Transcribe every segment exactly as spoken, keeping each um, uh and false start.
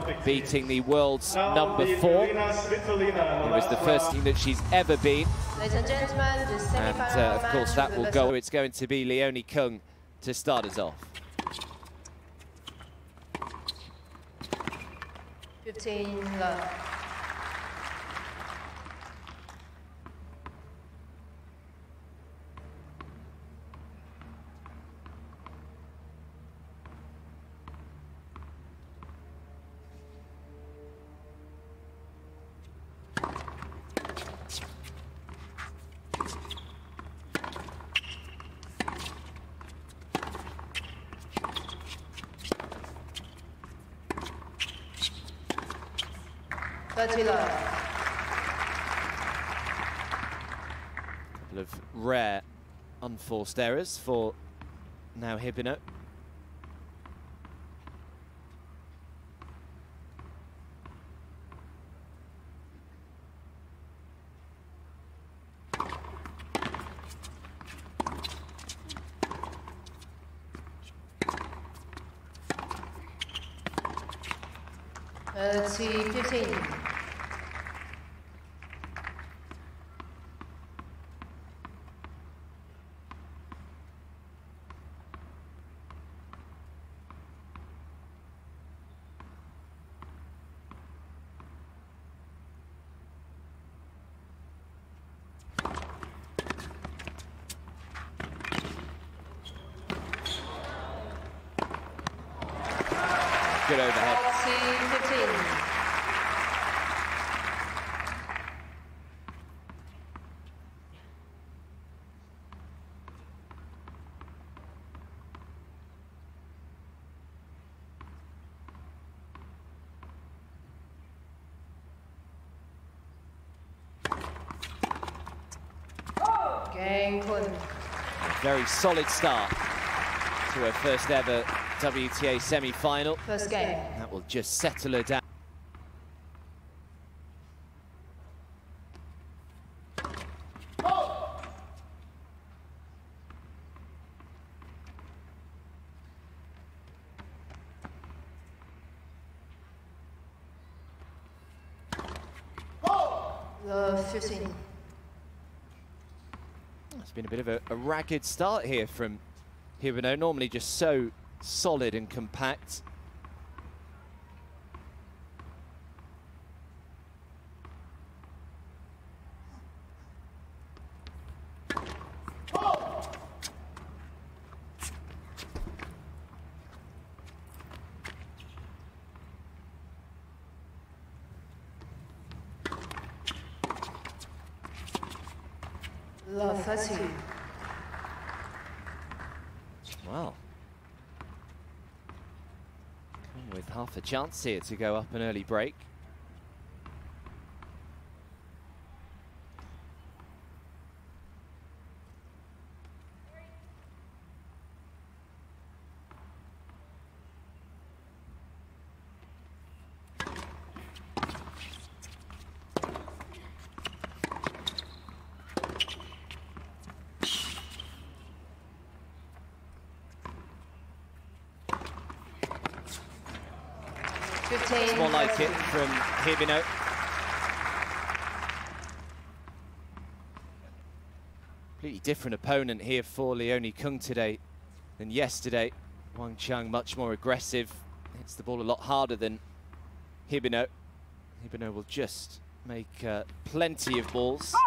beating the world's number four. It was the first thing that she's ever been. Ladies and gentlemen, the And uh, of course that will go. It's going to be Leonie Kung to start us off. fifteen love. thirty love. Couple of rare unforced errors for now Hibino. thirty fifteen. Good overhead. Game point. A very solid start to her first ever W T A semi-final. First game. That will just settle her down. Love fifteen. It's been a bit of a, a ragged start here from Hibino, normally just so solid and compact. Love thirty. Well, with half a chance here to go up an early break. It's more like it from Hibino. Completely different opponent here for Leonie Kung today than yesterday. Wang Chang much more aggressive, hits the ball a lot harder than Hibino. Hibino will just make uh, plenty of balls.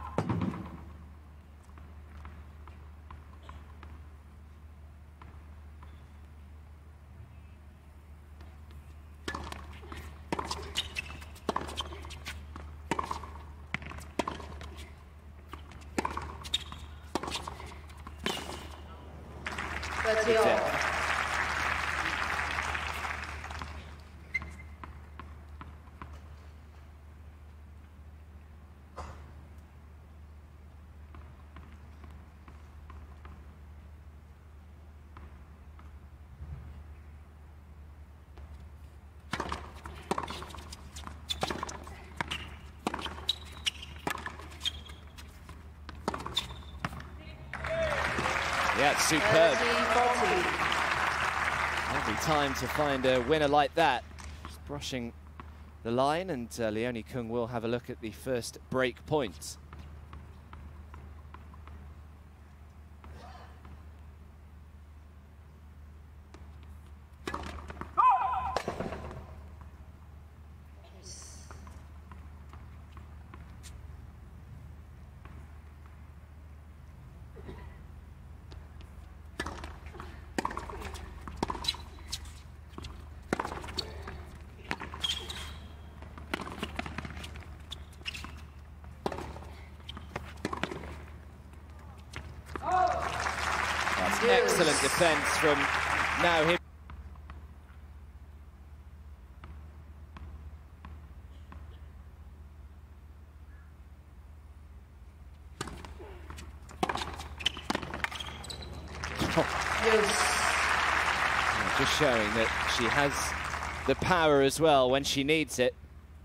Yeah, it's superb. Every time to find a winner like that. brushing the line, and uh, Leonie Kung will have a look at the first break point. Excellent defense from now him. Just showing that she has the power as well when she needs it.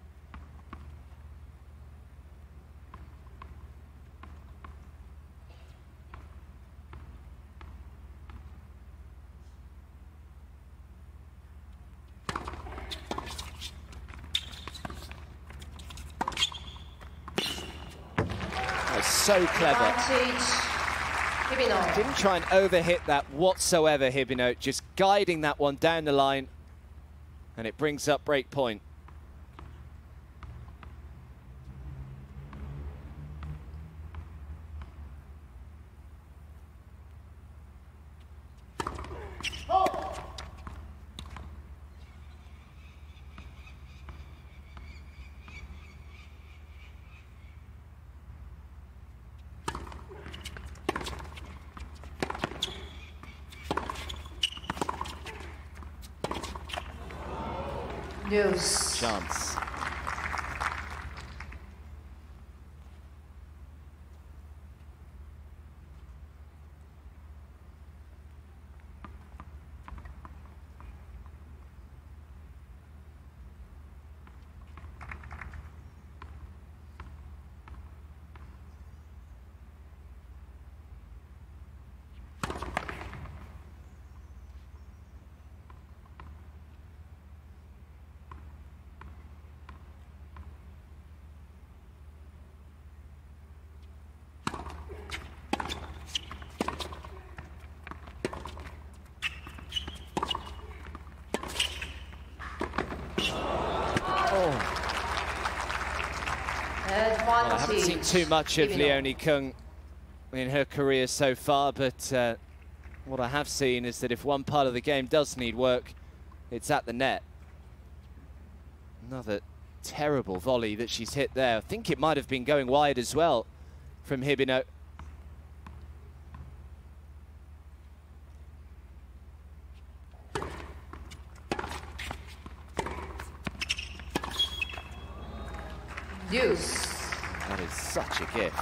So clever. Didn't try and overhit that whatsoever, Hibino, just guiding that one down the line, and it brings up break point. Yes. Chance. Well, I haven't seen too much of Leonie Kung in her career so far, but uh, what I have seen is that if one part of the game does need work, it's at the net. Another terrible volley that she's hit there. I think it might have been going wide as well from Hibino. Deuce. That is such a gift.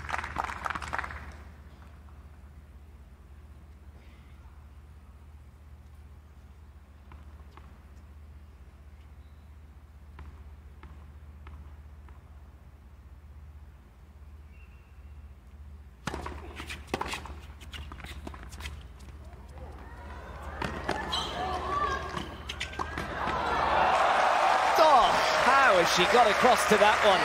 She got across to that one.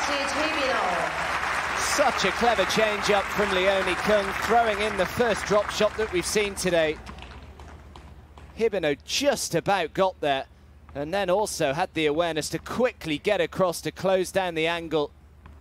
Such a clever change-up from Leonie Kung, throwing in the first drop shot that we've seen today. Hibino just about got there, and then also had the awareness to quickly get across to close down the angle.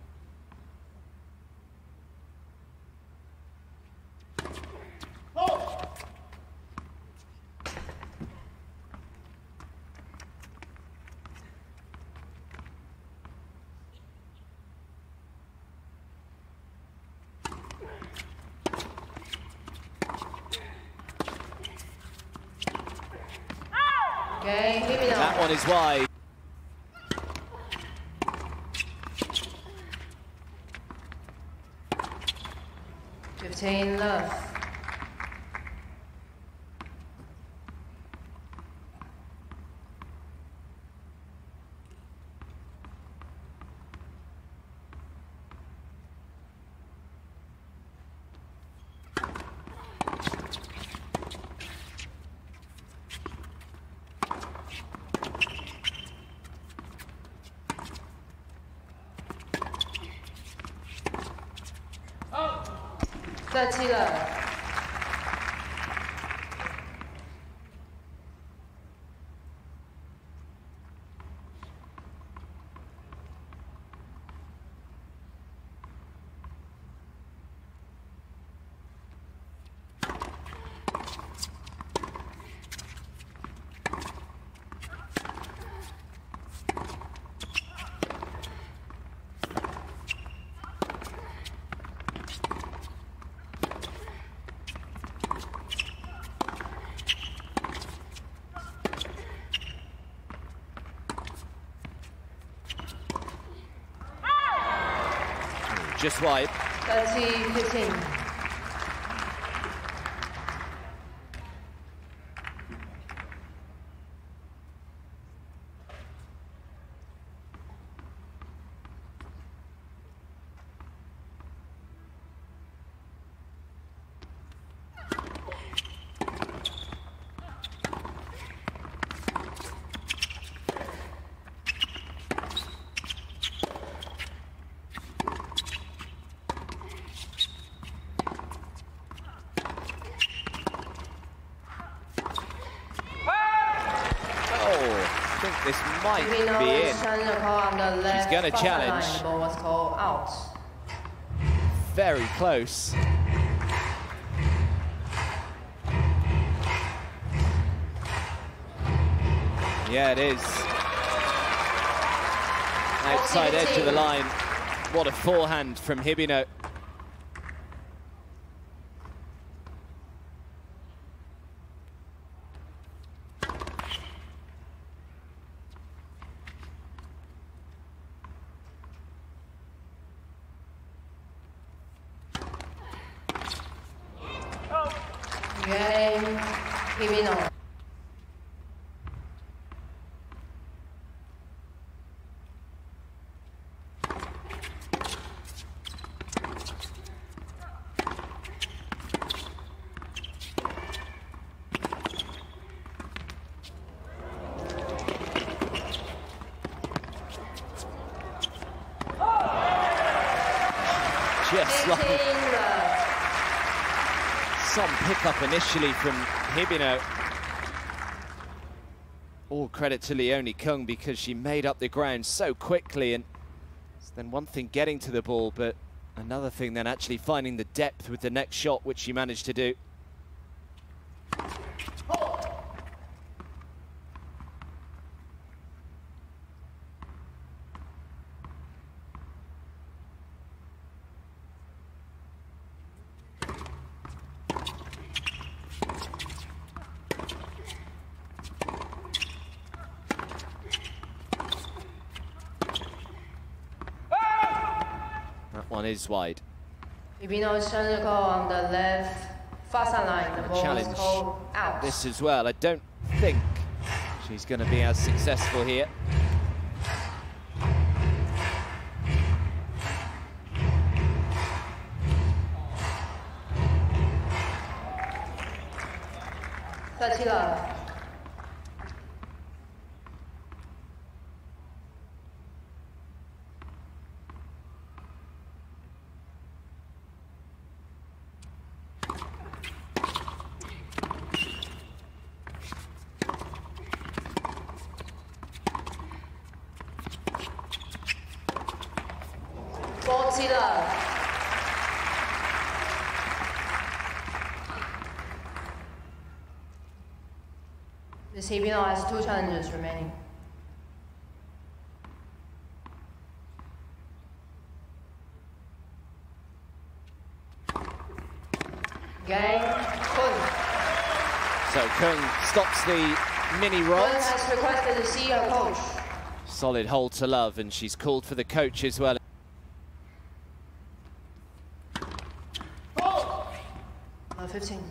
That one is wide. fifteen love. thirty love. Just wide. thirty fifteen. This might be in. She's going to challenge. The ball was called out. Very close. Yeah, it is. Outside edge of the line. What a forehand from Hibino. Game, Hibino. Just like some pickup initially from Hibino. All credit to Leonie Kung because she made up the ground so quickly, and it's then one thing getting to the ball, but another thing then actually finding the depth with the next shot, which she managed to do. One is wide. Hibino turned the call on the left far side line. The ball Challenge was called out. This as well. I don't think she's going to be as successful here. thirty love. forty love. Miss Hibino has two challenges remaining. Game, Kung. So Kung stops the mini rod. Kung has requested to see her coach. Solid hold to love, and she's called for the coach as well. Uh, fifteen.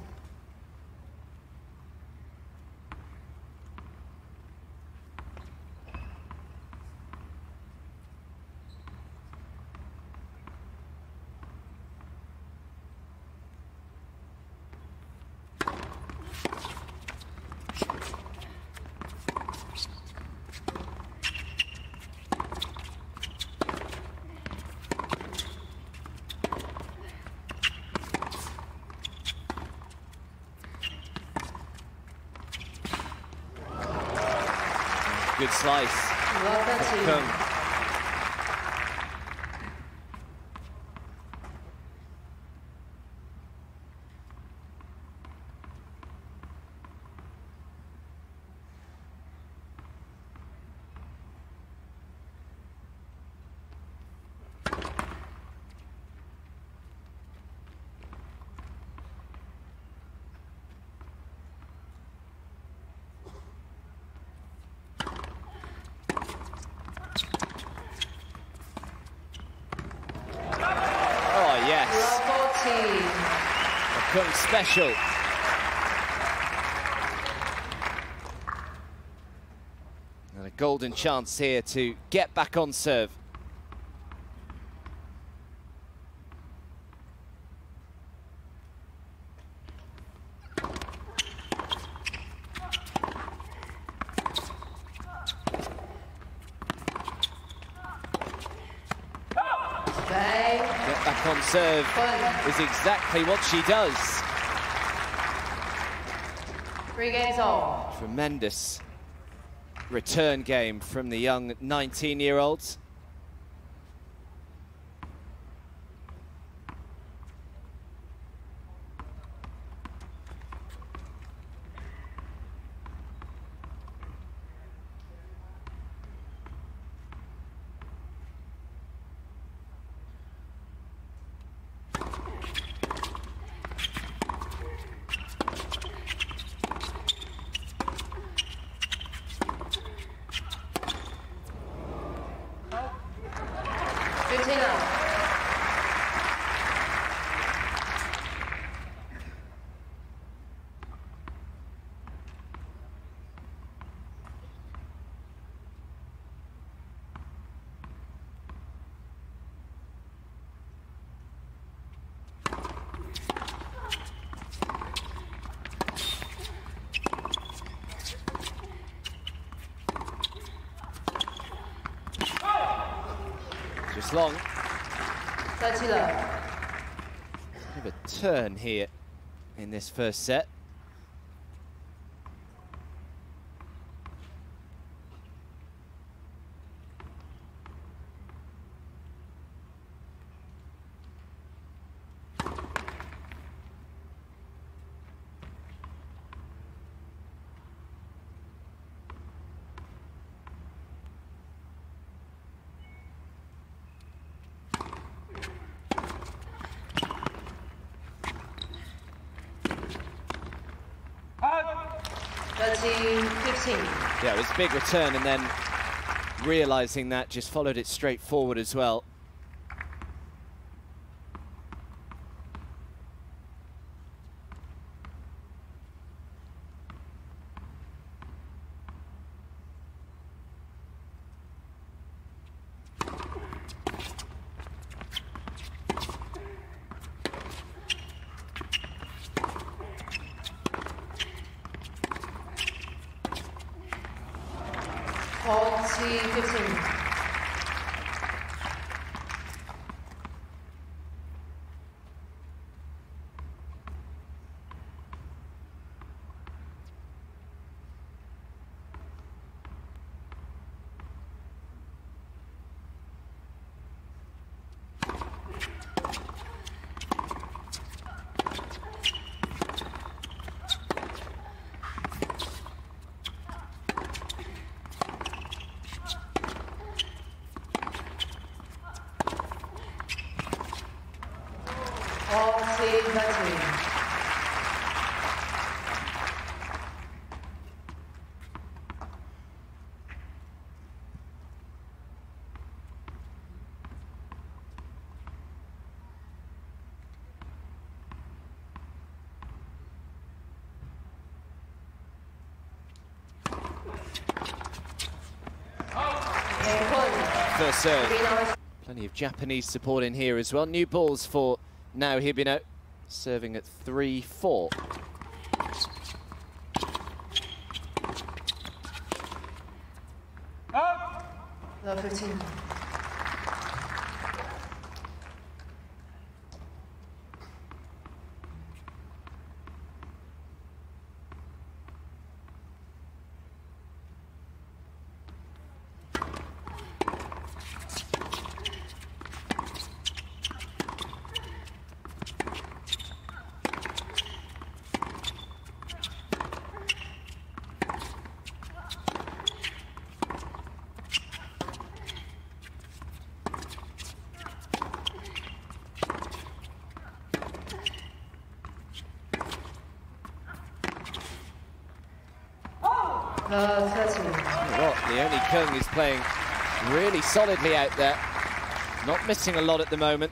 good slice. Kung. Kung special. And a golden chance here to get back on serve. Get back on serve is exactly what she does. Three games all. Tremendous return game from the young nineteen-year-olds. Just long. thirty love. Bit of a turn here in this first set. thirteen fifteen. Yeah, it was a big return, and then realizing that, just followed it straight forward as well. forty fifteen. First serve. Plenty of Japanese support in here as well. New balls for now Hibino, serving at three four. Love fifteen. Love thirteen. What? Leonie Kung is playing really solidly out there. Not missing a lot at the moment.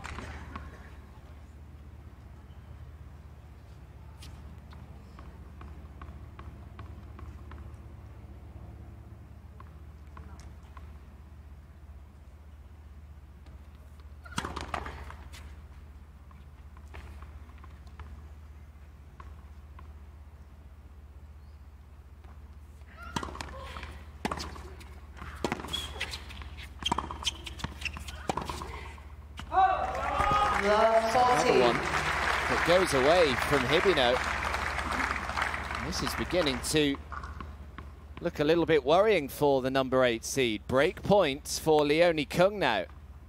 Another one that goes away from Hibino. This is beginning to look a little bit worrying for the number eight seed. Break points for Leonie Kung now.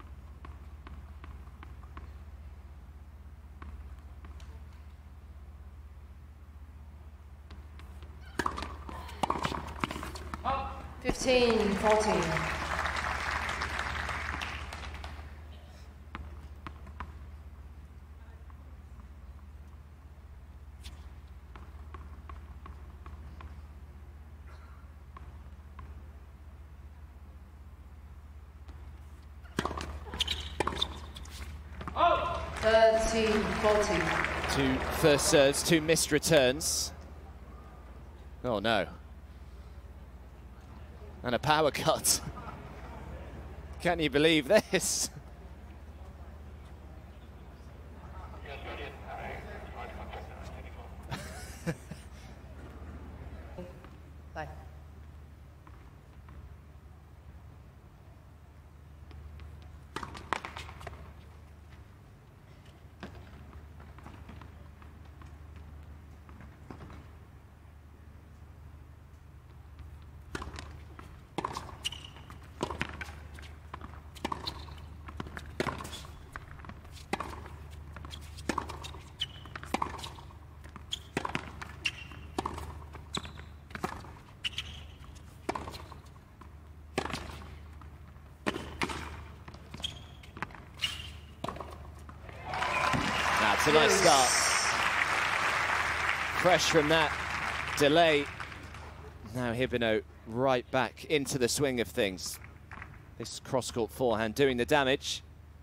fifteen fourteen. thirteen fourteen. Two first serves, two missed returns. Oh no. And a power cut. Can you believe this? Bye. That's a nice start. Fresh from that delay. Now Hibino right back into the swing of things. This cross-court forehand doing the damage.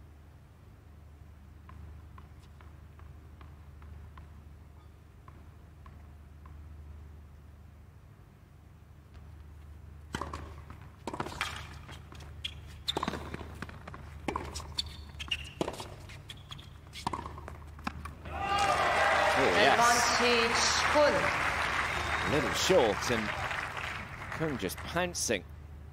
A little short, and Kung just pouncing.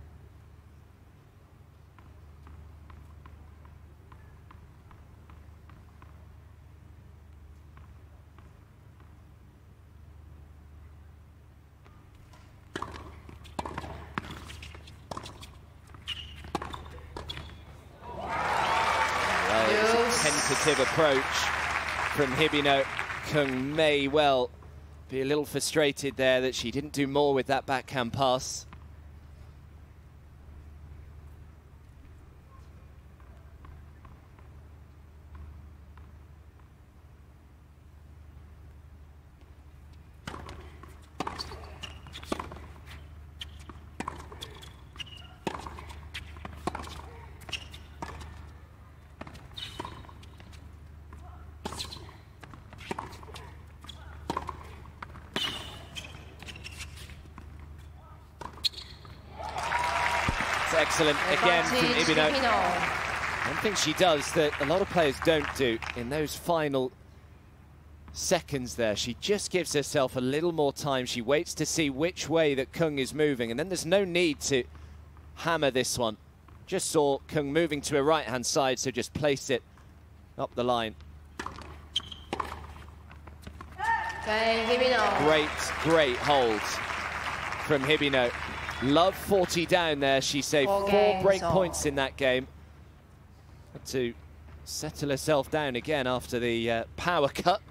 Well, it's a tentative approach from Hibino. Kung may well be a little frustrated there that she didn't do more with that backhand pass. Excellent again from Hibino. One thing she does that a lot of players don't do in those final seconds there, she just gives herself a little more time. She waits to see which way that Kung is moving, and then there's no need to hammer this one. Just saw Kung moving to her right-hand side, so just place it up the line. Great, great hold from Hibino. Love forty down there. She saved four, four break off. points in that game. Had to settle herself down again after the uh, power cut.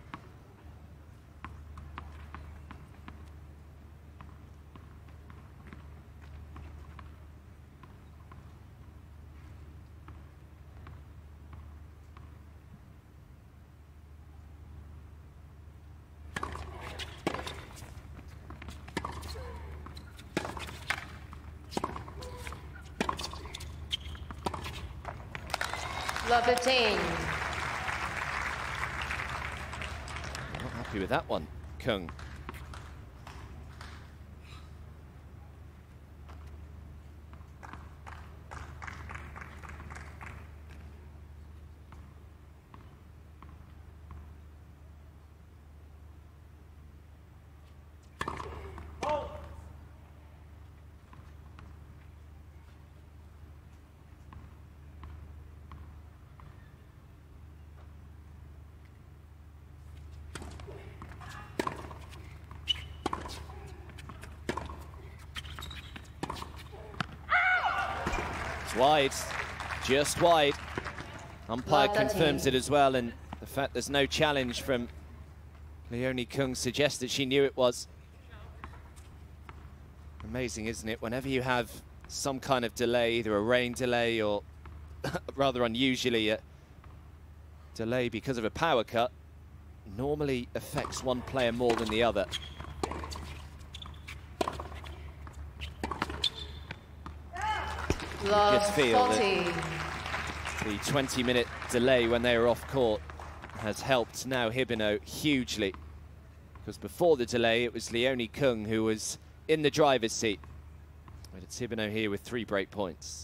Love fifteen. Not happy with that one, Kung. Wide, just wide. Umpire confirms it as well, and the fact there's no challenge from Leonie Kung suggests that she knew it was. Amazing, isn't it? Whenever you have some kind of delay, either a rain delay or rather unusually a delay because of a power cut, normally affects one player more than the other. Love Just feel forty. that the twenty minute delay when they were off court has helped now Hibino hugely, because before the delay it was Leonie Kung who was in the driver's seat. But it's Hibino here with three break points.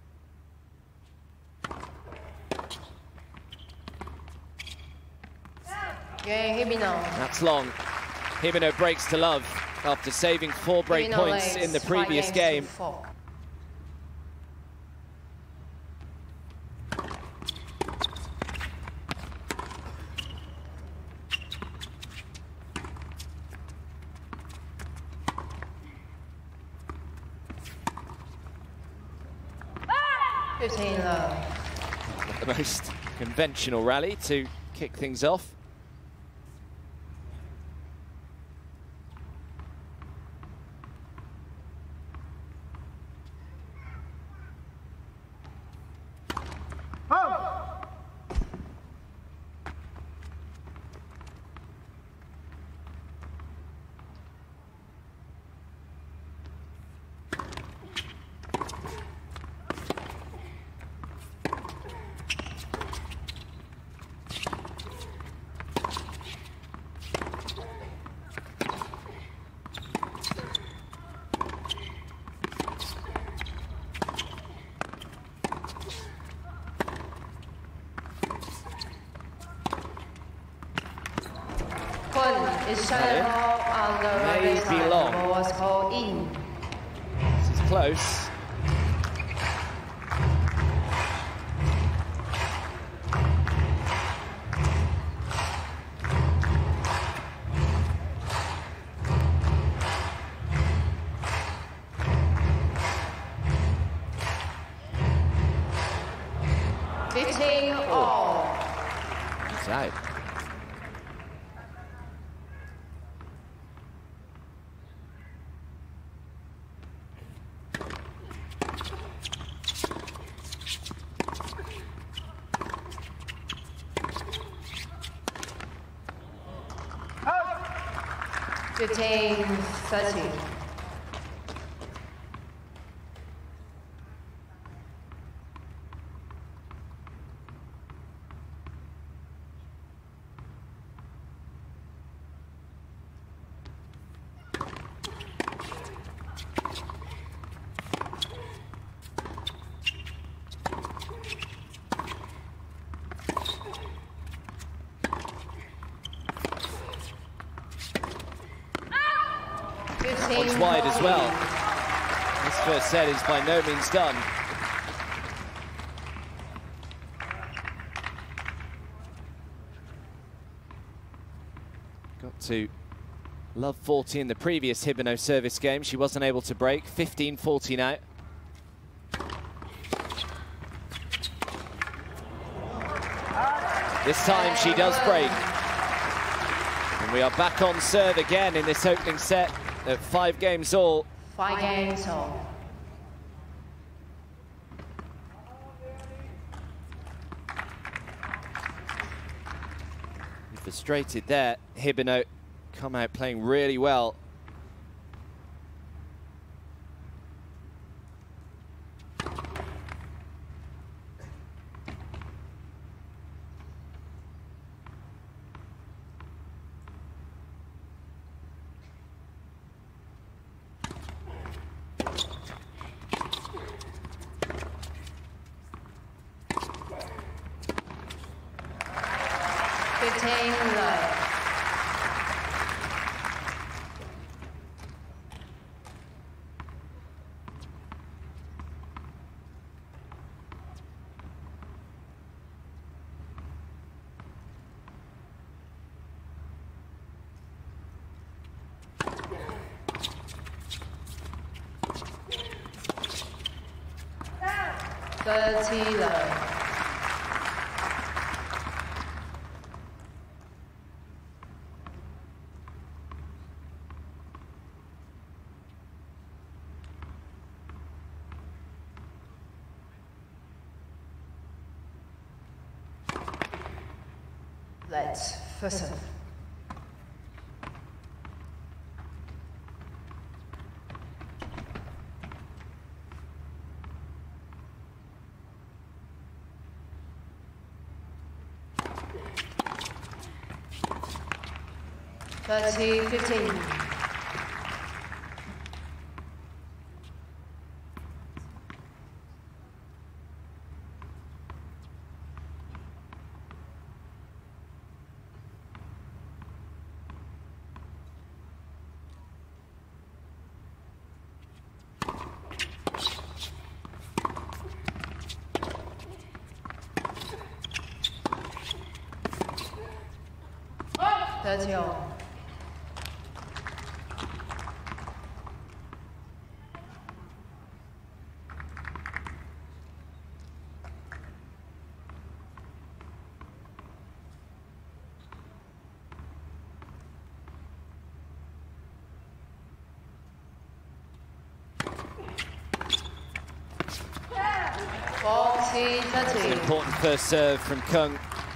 Yeah, Hibino. That's long. Hibino breaks to love after saving four break Hibino points leads in the previous five game. games to four. fifteen love. Not the most conventional rally to kick things off. Is shot ball on the right May side. be long. Ball was called in. This is close. fifteen all. It's out. fifteen thirty. One's wide as well. This first set is by no means done. Got to love forty in the previous Hibino service game. She wasn't able to break. fifteen forty now. This time she does break. And we are back on serve again in this opening set at five games all. Five games all. Frustrated there. Hibino come out playing really well. fifteen love. thirty love. Let's first serve. thirty fifteen. thirty all. forty thirty. An important first serve from Kung.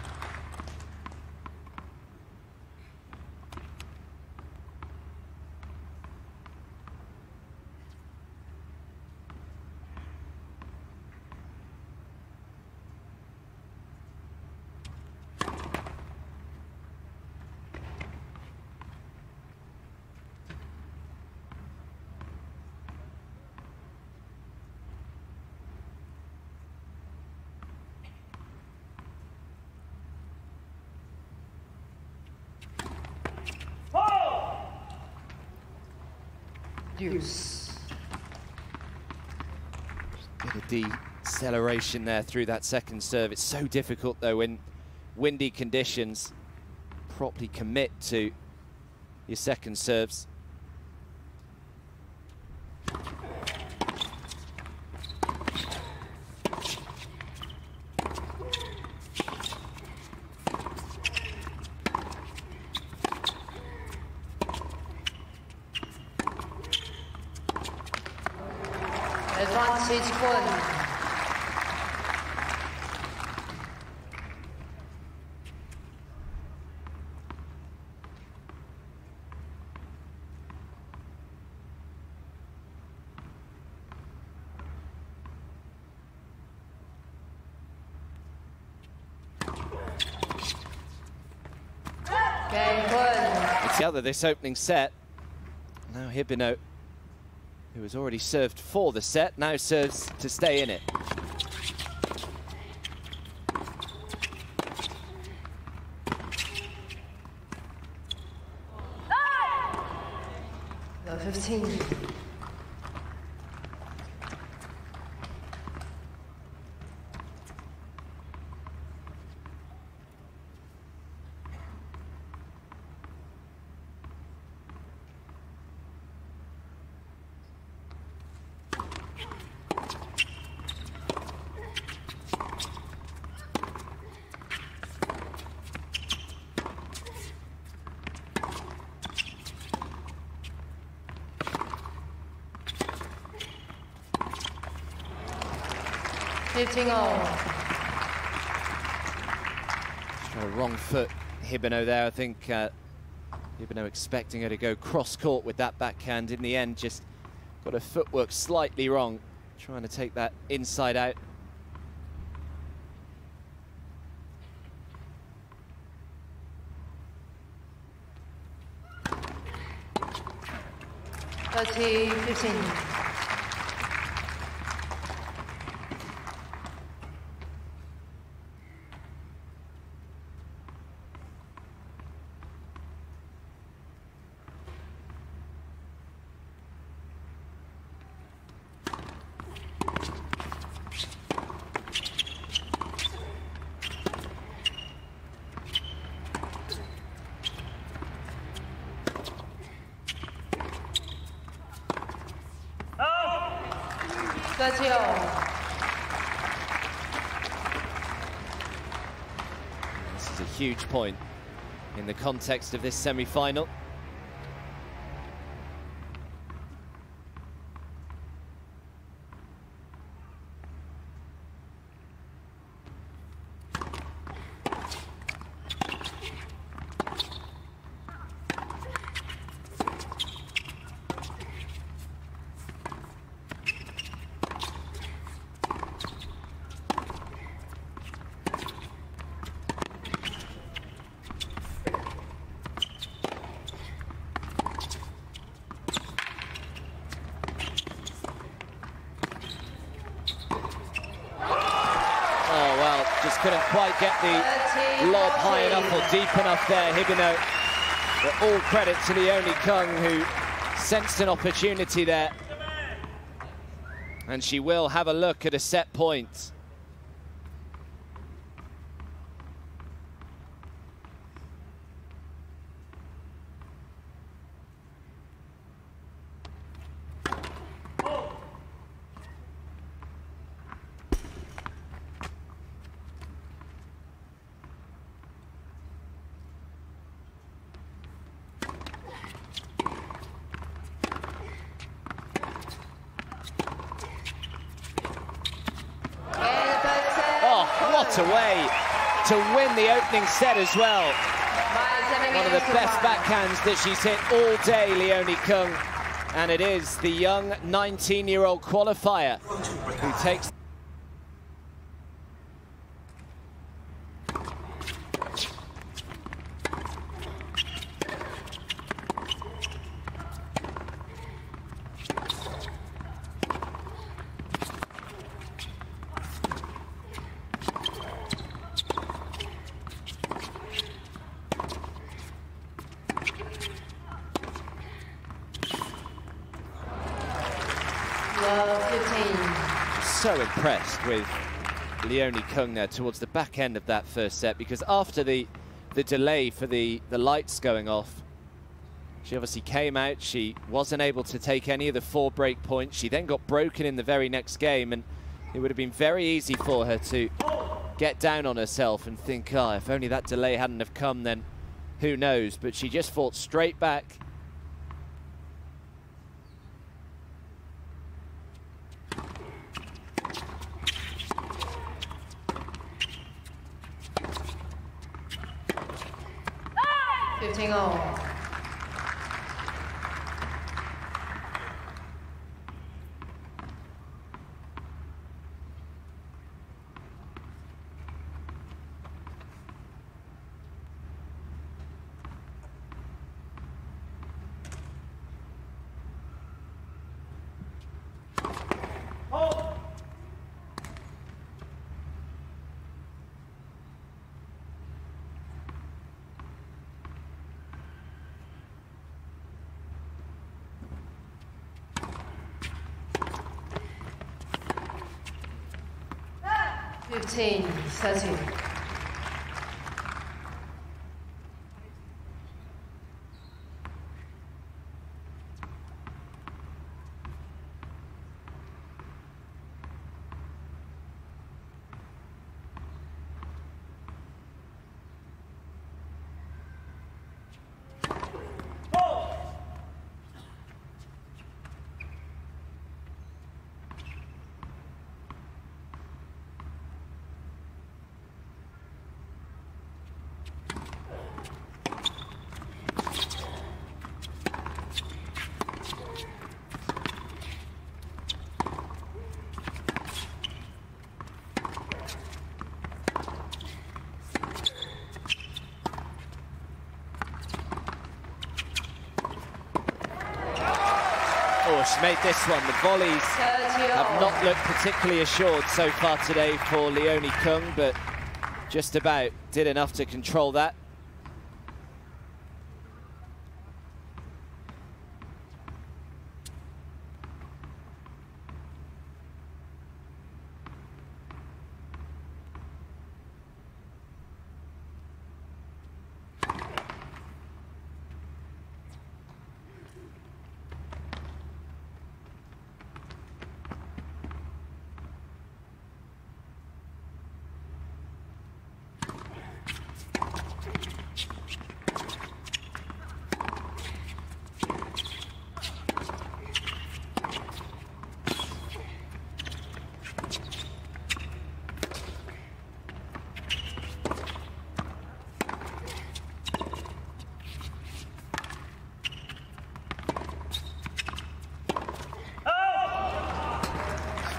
Deuce. Bit of deceleration there through that second serve. It's so difficult though in windy conditions. Properly commit to your second serves. Advantage one. Game one. It's the other this opening set. Now Hibino, who has already served for the set, now serves to stay in it. No, fifteen. fifteen all. A wrong foot, Hibino there. I think uh, Hibino expecting her to go cross-court with that backhand. In the end, just got her footwork slightly wrong, trying to take that inside out. thirty fifteen. thirty all. This is a huge point in the context of this semi-final. Couldn't quite get the lob high enough or deep enough there, Hibino. But all credit to Leonie Kung, who sensed an opportunity there. And she will have a look at a set point. What a way to win the opening set as well. One of the best backhands that she's hit all day, Leonie Kung. And it is the young nineteen-year-old qualifier who takes... So impressed with Leonie Kung there towards the back end of that first set, because after the the delay for the the lights going off, she obviously came out, she wasn't able to take any of the four break points. She then got broken in the very next game, and it would have been very easy for her to get down on herself and think, oh, if only that delay hadn't have come, then who knows. But she just fought straight back. fifteen all. fifteen, thirty. She's made this one. The volleys have not looked particularly assured so far today for Leonie Kung, but just about did enough to control that.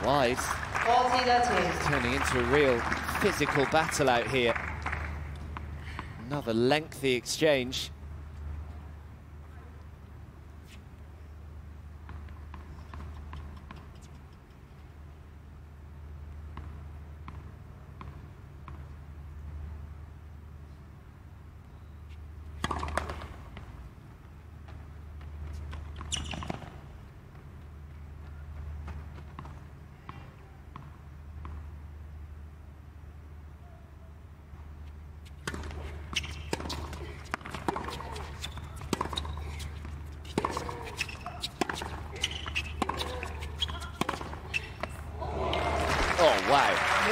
wide. forty thirty. Turning into a real physical battle out here. Another lengthy exchange. Oh, wow.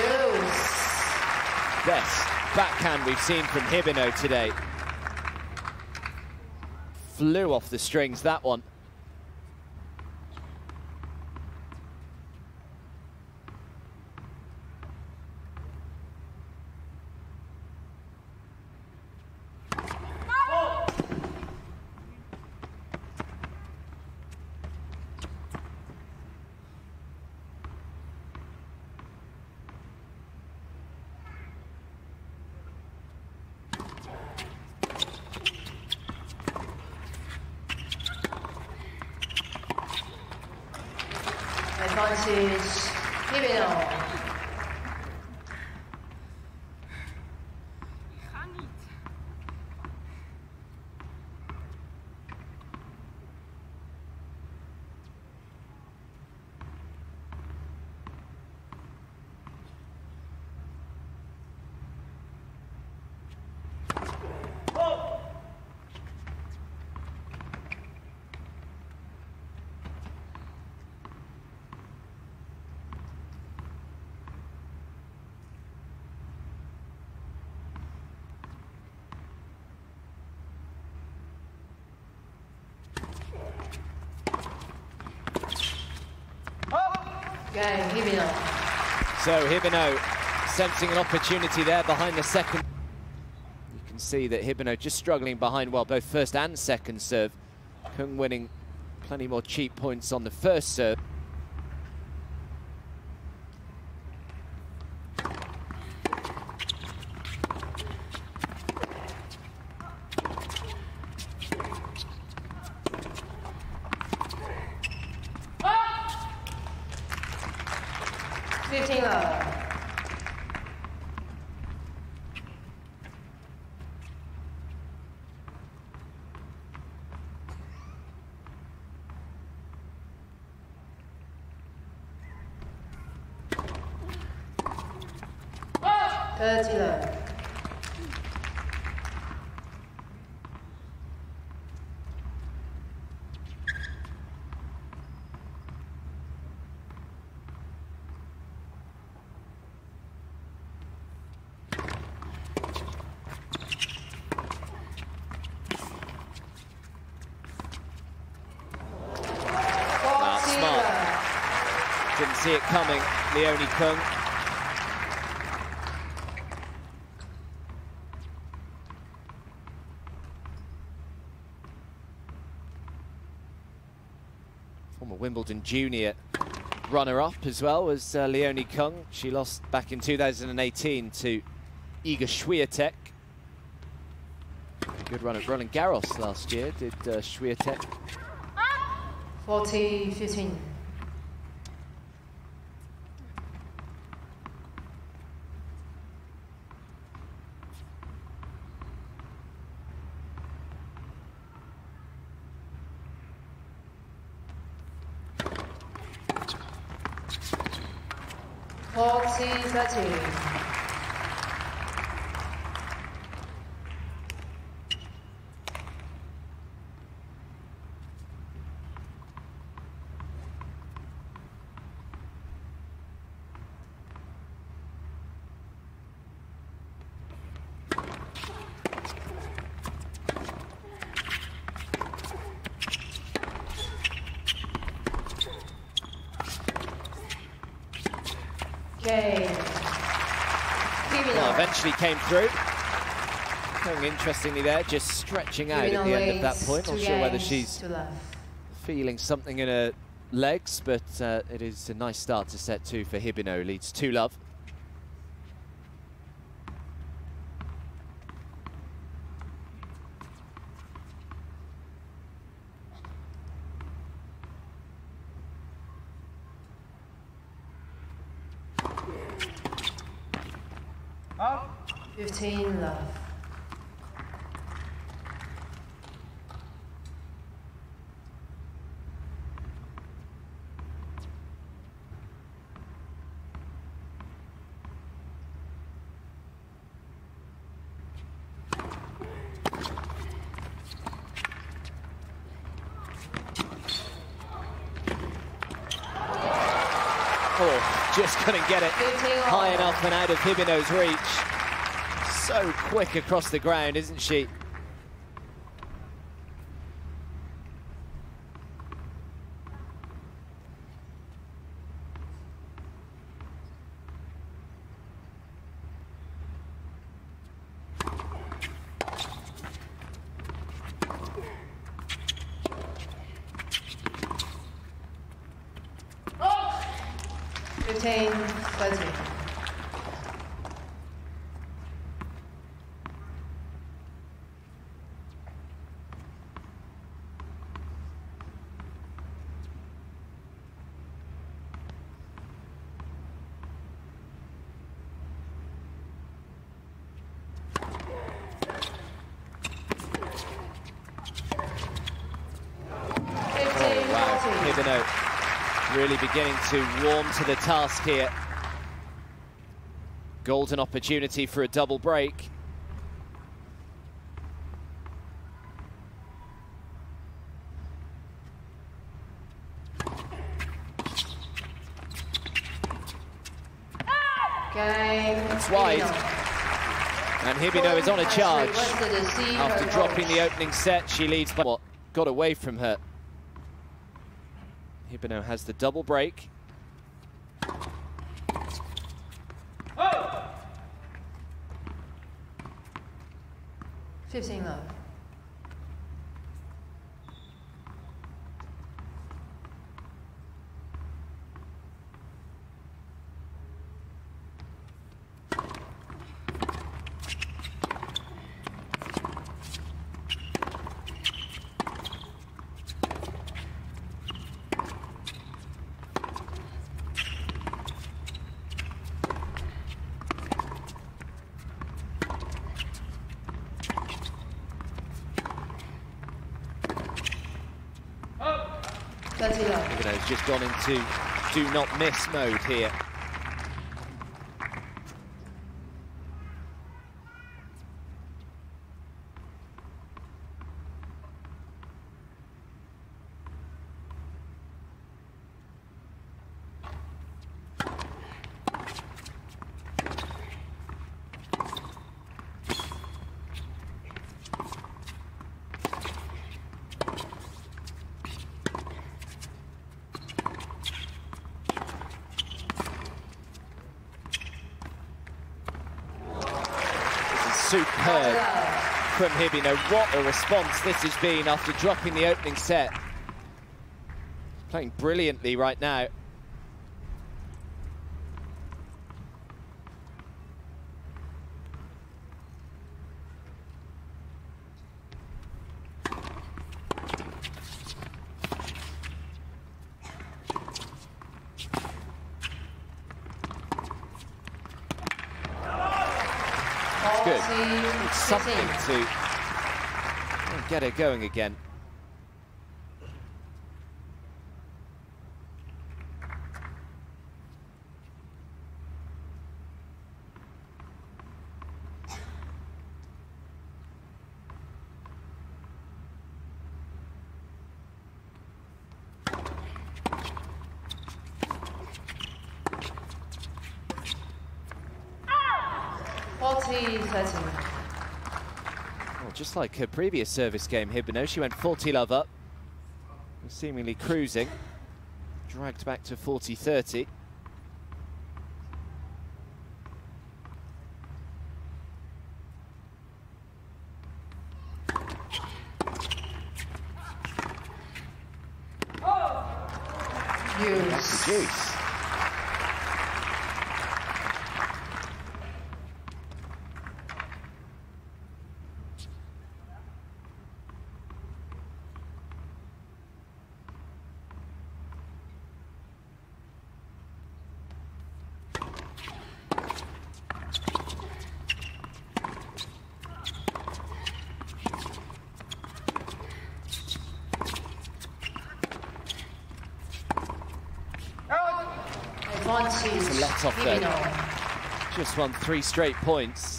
Yes. Best backhand we've seen from Hibino today. Flew off the strings, that one. Advantage, Hibino. Game, Hibino. So Hibino sensing an opportunity there behind the second. You can see that Hibino just struggling behind, well, both first and second serve. Kung winning plenty more cheap points on the first serve. fifteen love. thirty love. Didn't see it coming, Leonie Kung. Former Wimbledon junior runner-up as well was uh, Leonie Kung. She lost back in two thousand eighteen to Iga Swiatek. Good run at Roland Garros last year, did uh, Swiatek. forty fifteen. forty thirty. Okay. Well, eventually came through. Going interestingly there, just stretching out at the end of that point. Not sure whether she's feeling something in her legs, but uh, it is a nice start to set two for Hibino, leads two love. fifteen love. Oh, just couldn't get it high enough and out of Hibino's reach. So quick across the ground, isn't she? fifteen thirty. Hibino really beginning to warm to the task here. Golden opportunity for a double break. Game. It's wide. And Hibino is on a charge. After dropping the opening set, she leads by what got away from her. Hibino has the double break. fifteen love. Hibino's just gone into do not miss mode here. Superb from Hibino. What a response this has been after dropping the opening set. Playing brilliantly right now. Good. It's something to get her going again. forty thirty. Well, just like her previous service game, Hibino, she went forty love up, seemingly cruising, dragged back to forty thirty. Juice. Juice. Advantage. It's a let off though. Hibino. Just won three straight points.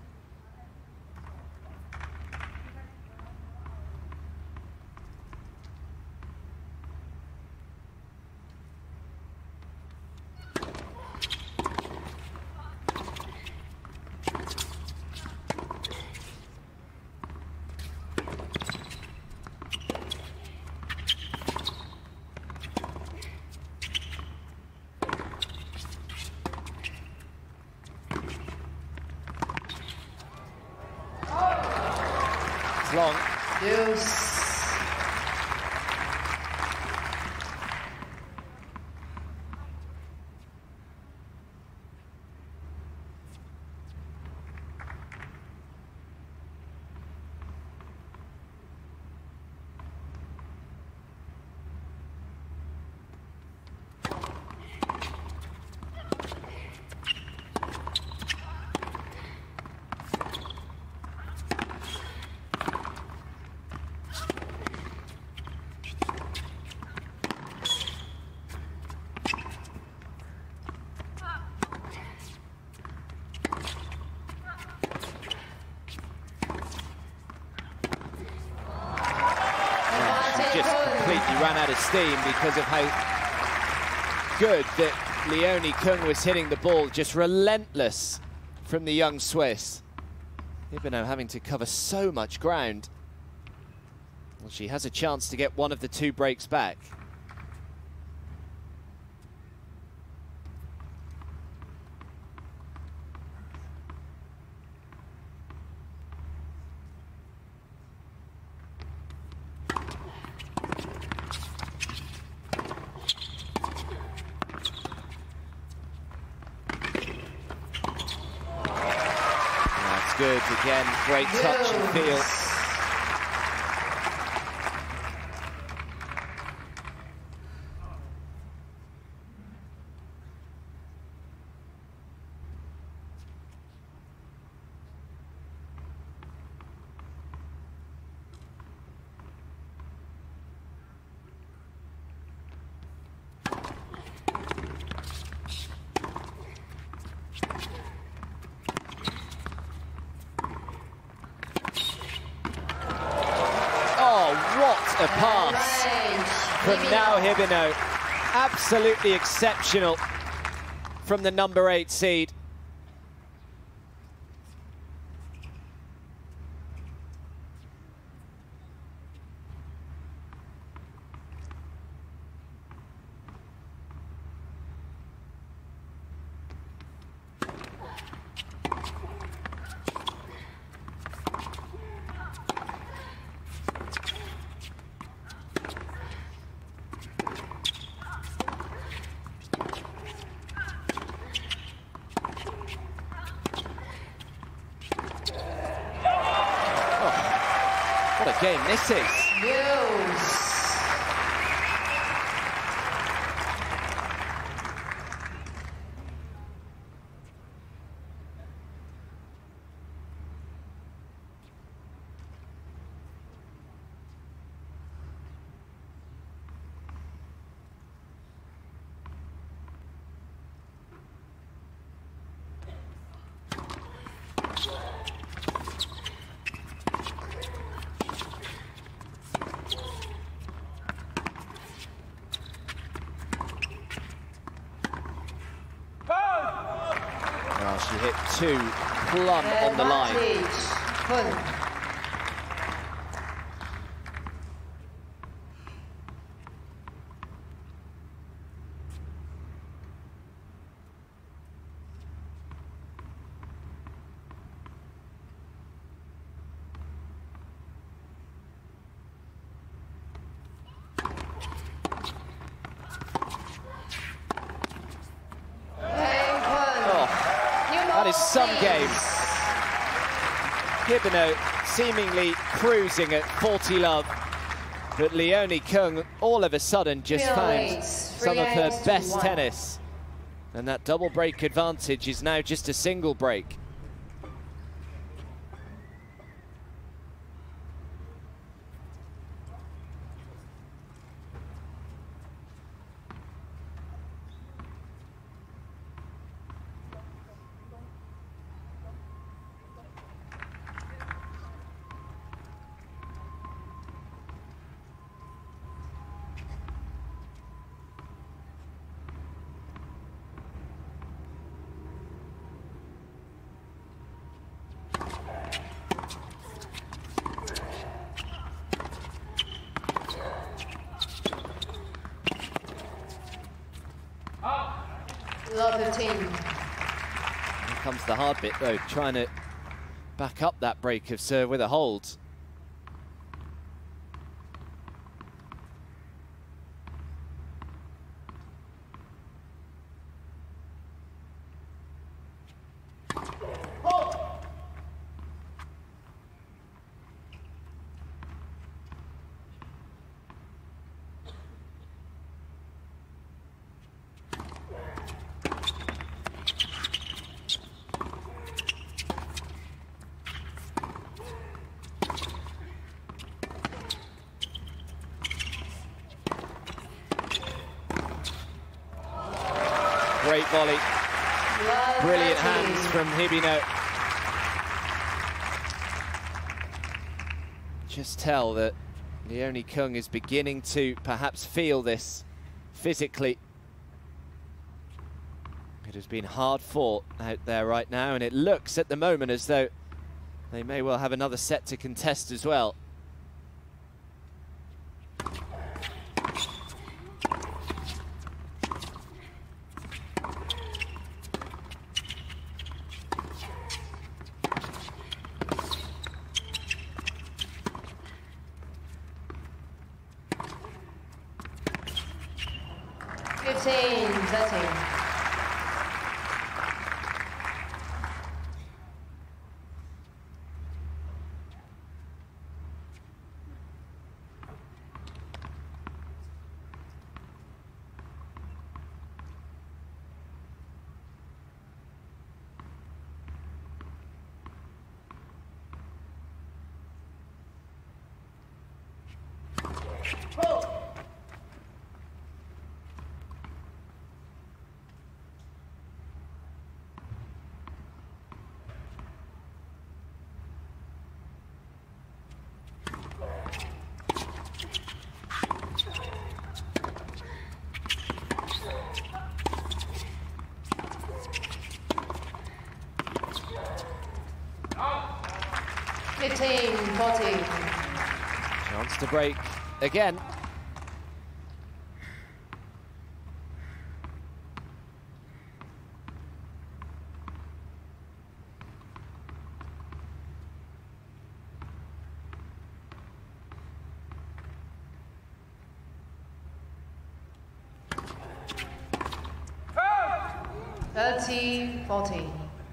Long. Deuce. Ran out of steam because of how good that Leonie Kung was hitting the ball, just relentless from the young Swiss. Hibino having to cover so much ground. Well, she has a chance to get one of the two breaks back. Good again, great touch and feel. A pass from now Hibino. Absolutely exceptional from the number eight seed. What a game this is. Yes. Well, she hit two plumb on the line. Advantage. is some game. Hibino seemingly cruising at forty love, but Leonie Kung all of a sudden just found some of her best tennis. And that double break advantage is now just a single break. Love fifteen. Here comes the hard bit though, trying to back up that break of serve with a hold. Great volley. Brilliant hands from Hibino. Just tell that Leonie Kung is beginning to perhaps feel this physically. It has been hard fought out there right now, and it looks at the moment as though they may well have another set to contest as well. fifteen, thirteen. fifteen, fourteen. Chance to break again. thirty, fourteen.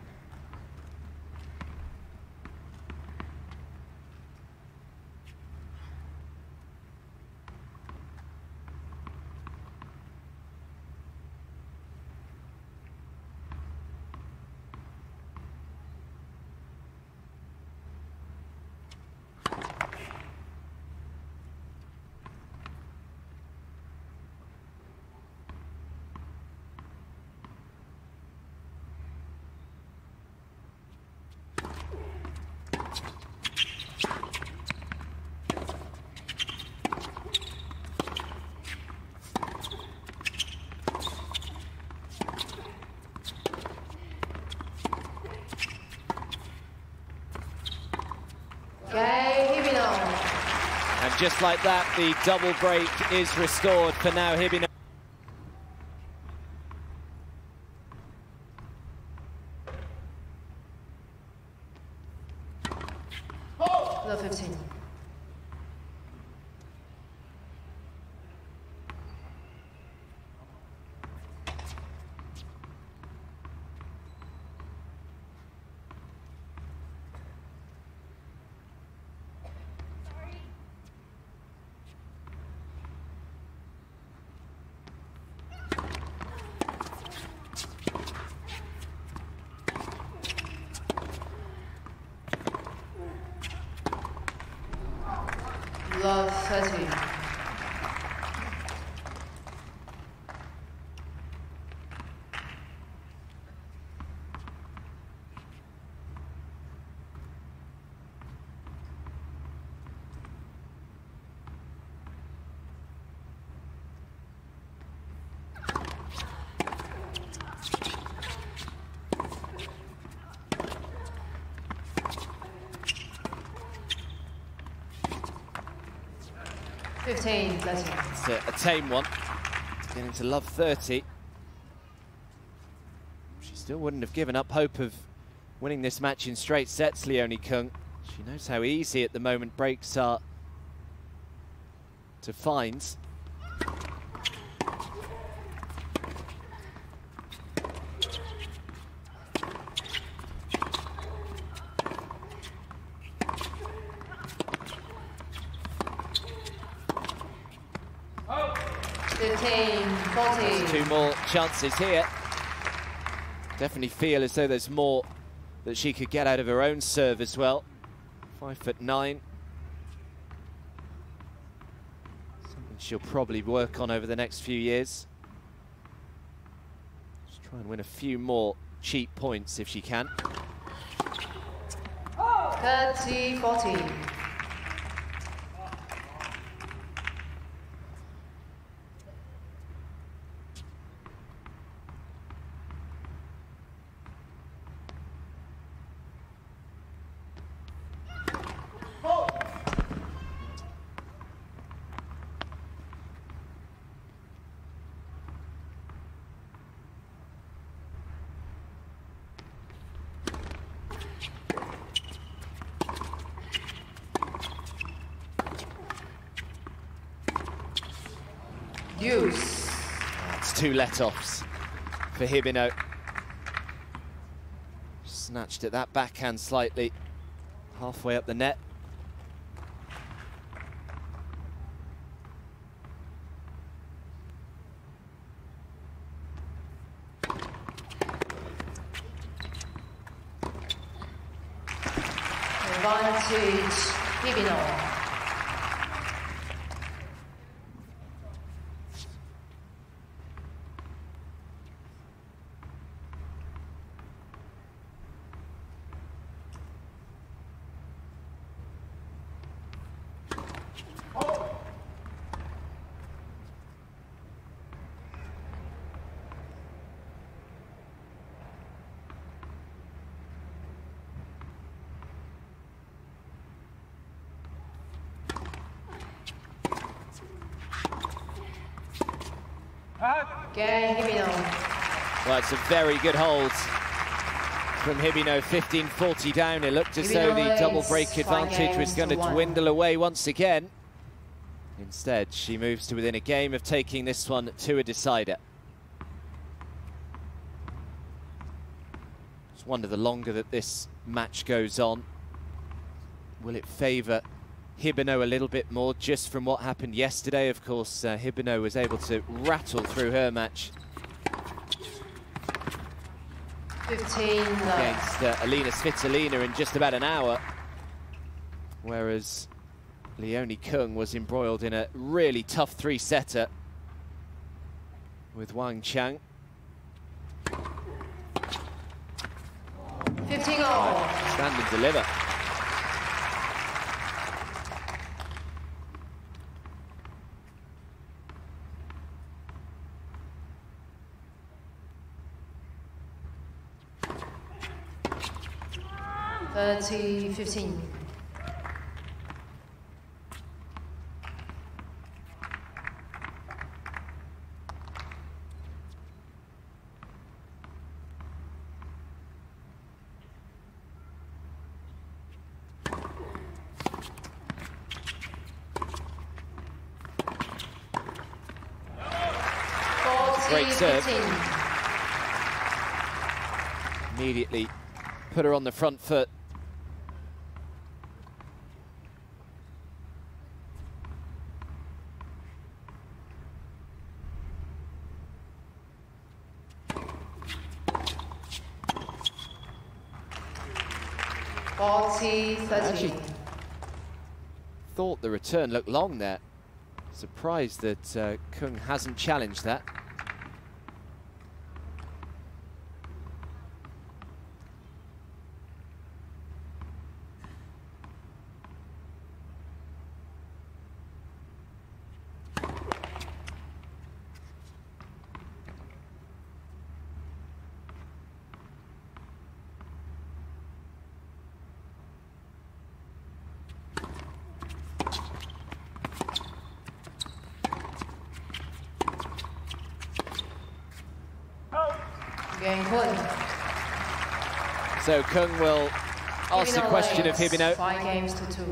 And just like that, the double break is restored for now. Hibino. The fifteen. thirty. fifteen, thirty. It's a, a tame one. Getting to love thirty. She still wouldn't have given up hope of winning this match in straight sets, Leonie Kung. She knows how easy at the moment breaks are to find. fifteen, forty. There's two more chances here. Definitely feel as though there's more that she could get out of her own serve as well. Five foot nine. Something she'll probably work on over the next few years. Just try and win a few more cheap points if she can. thirty, forty. Use. It's two let-offs for Hibino. Snatched at that backhand slightly, halfway up the net. Advantage, Hibino. Game, Hibino. Well, it's a very good hold from Hibino, fifteen forty down. It looked as though the double break advantage was going to dwindle away once again. Instead, she moves to within a game of taking this one to a decider. Just wonder, the longer that this match goes on, will it favour Hibino a little bit more, just from what happened yesterday? Of course, uh, Hibino was able to rattle through her match fifteen against uh, Elina Svitolina in just about an hour, whereas Leonie Kung was embroiled in a really tough three-setter with Wang Chang. fifteen all. Stand and deliver. thirty, fifteen. Great serve. Immediately put her on the front foot. forty, thirty. thought the return looked long there. Surprised that uh, Kung hasn't challenged that. So Kung will ask the question of Hibino. Five games to two.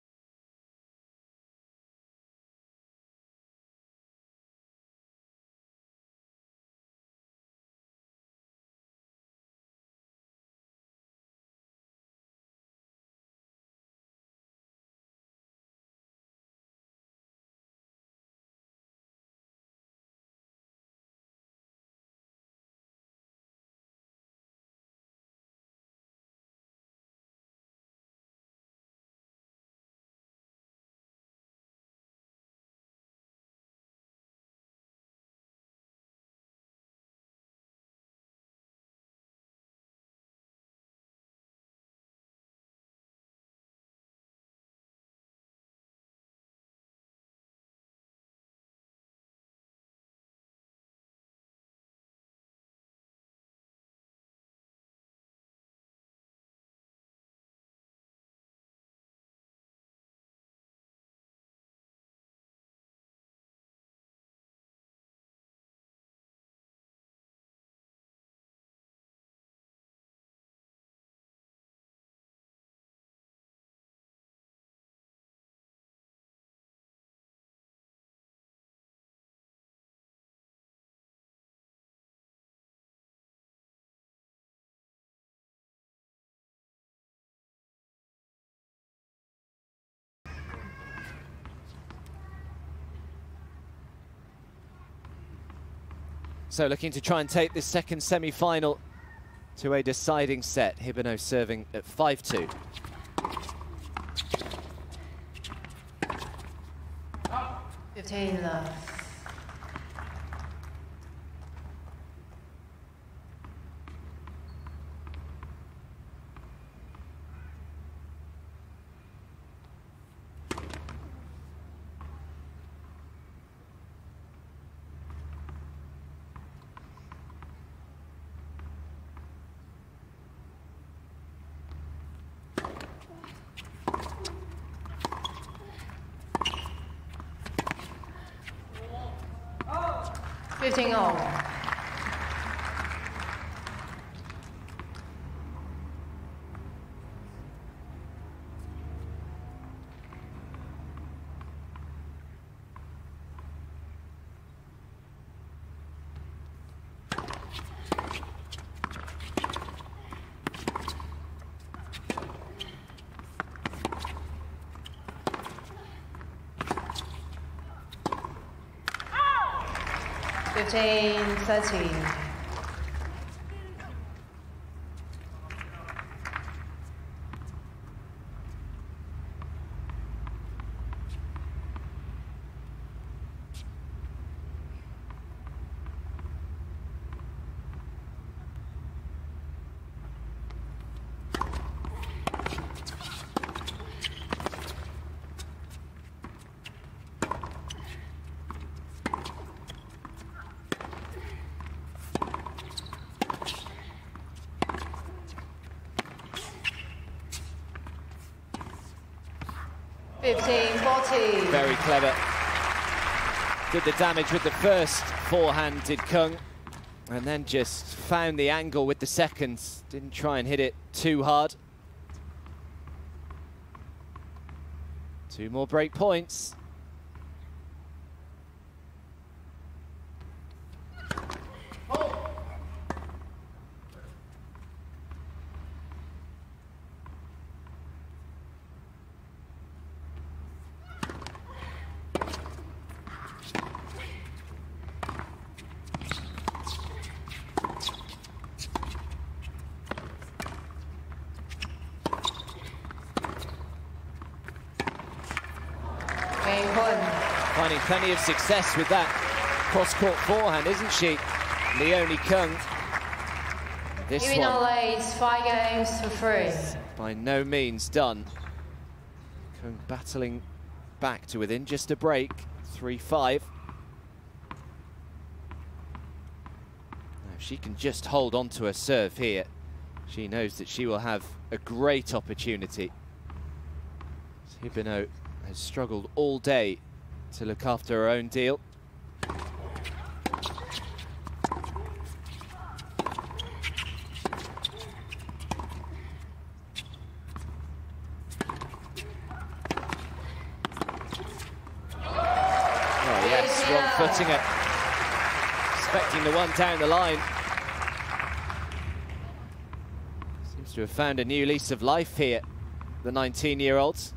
So looking to try and take this second semi-final to a deciding set. Hibino serving at five two. fifteen love. fifteen all. fifteen thirteen. fifteen forty. Very clever. Did the damage with the first forehand, did Kung. And then just found the angle with the second. Didn't try and hit it too hard. Two more break points. finding plenty of success with that cross-court forehand, isn't she, Leonie Kung? This Hibino one leads five games to three. by no means done. Kung battling back to within just a break, three five. Now, if she can just hold on to her serve here, she knows that she will have a great opportunity. Hibino has struggled all day to look after her own deal. Oh yes, wrong footing it. Expecting the one down the line. Seems to have found a new lease of life here, the nineteen-year-olds.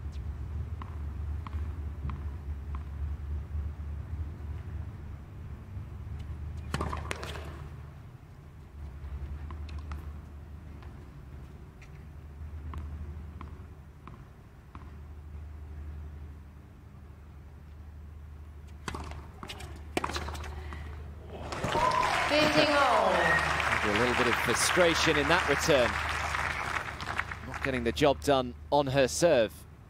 A little bit of frustration in that return. Not getting the job done on her serve.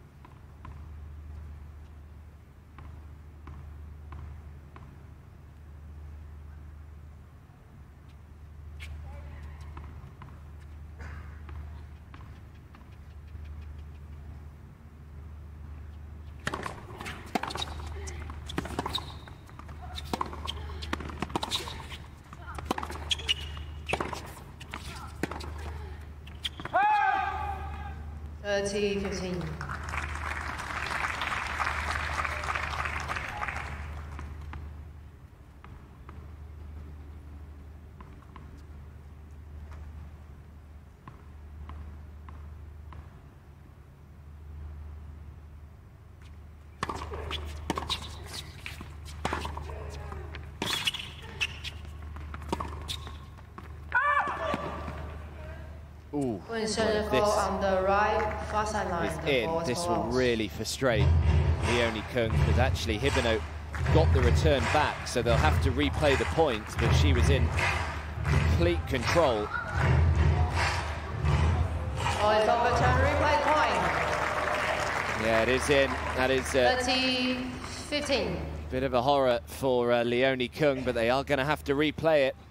thirty fifteen. Ooh, well, This on the right, far side line. is in. This will really frustrate Leonie Kung, because actually Hibino got the return back, so they'll have to replay the point, but she was in complete control. Oh, it's overturned, replay point. Yeah, it is in. That is a thirty fifteen. bit of a horror for uh, Leonie Kung, but they are going to have to replay it.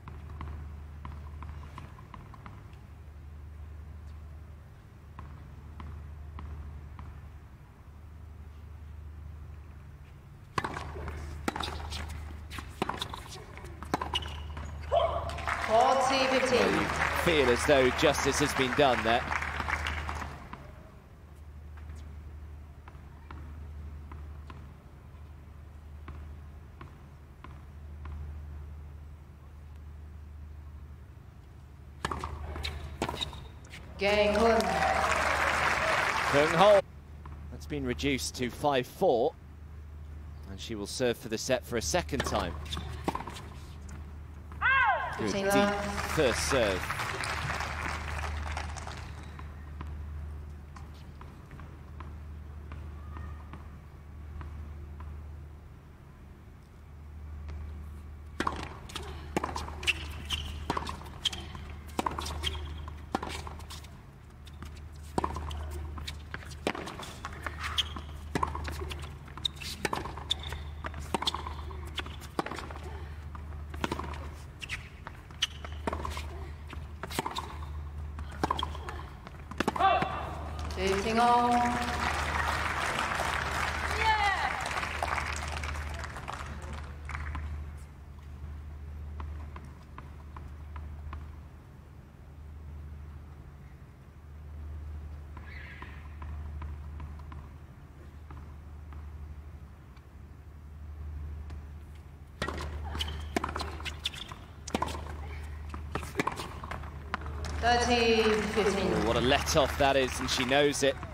forty fifteen. Well, you feel as though justice has been done there. Game Kung. Kung Ho. That's been reduced to five four. And she will serve for the set for a second time. Good deep first serve. fifteen all. thirty fifteen. Oh, what a let-off that is, and she knows it.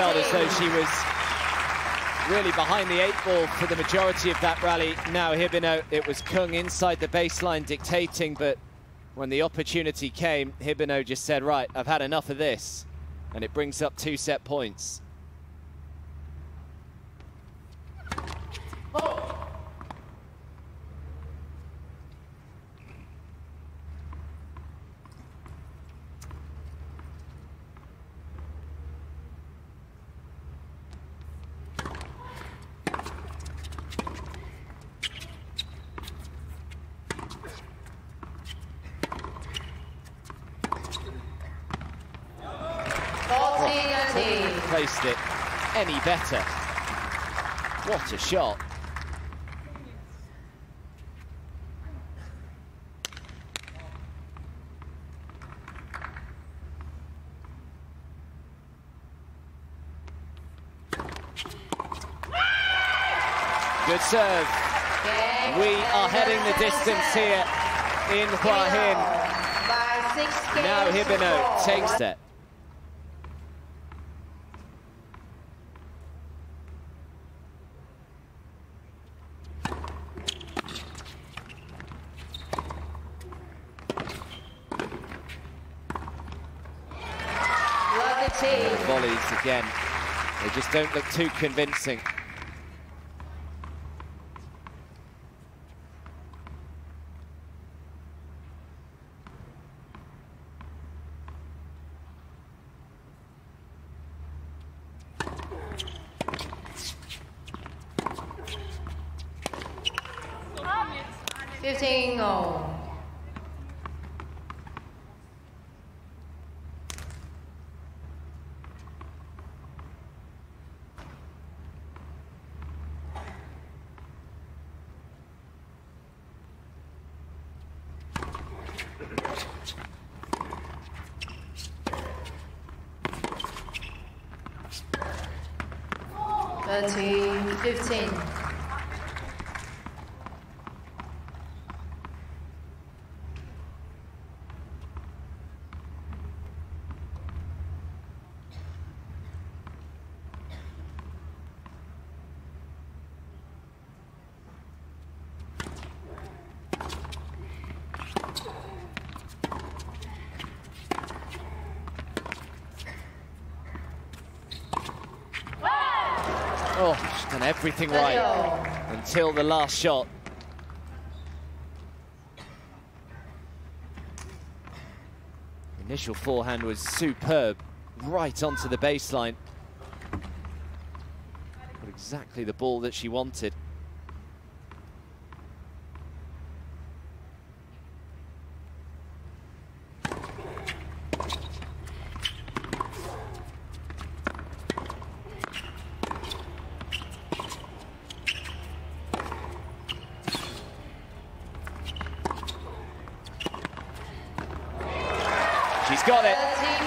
felt as though she was really behind the eight ball for the majority of that rally. Now Hibino, it was Kung inside the baseline dictating, but when the opportunity came, Hibino just said, right, I've had enough of this. And it brings up two set points. Oh. Placed it any better. What a shot. Good serve. We are heading the distance here in Hua Hin. Now Hibino takes that. The volleys again, they just don't look too convincing. fifteen all. thirteen fifteen. Oh, she's done everything right until the last shot. Initial forehand was superb, right onto the baseline. Got exactly the ball that she wanted. She's got it.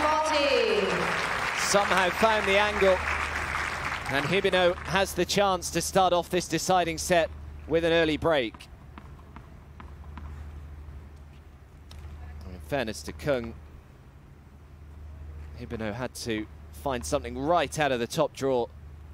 Somehow found the angle. And Hibino has the chance to start off this deciding set with an early break. In fairness to Kung, Hibino had to find something right out of the top drawer.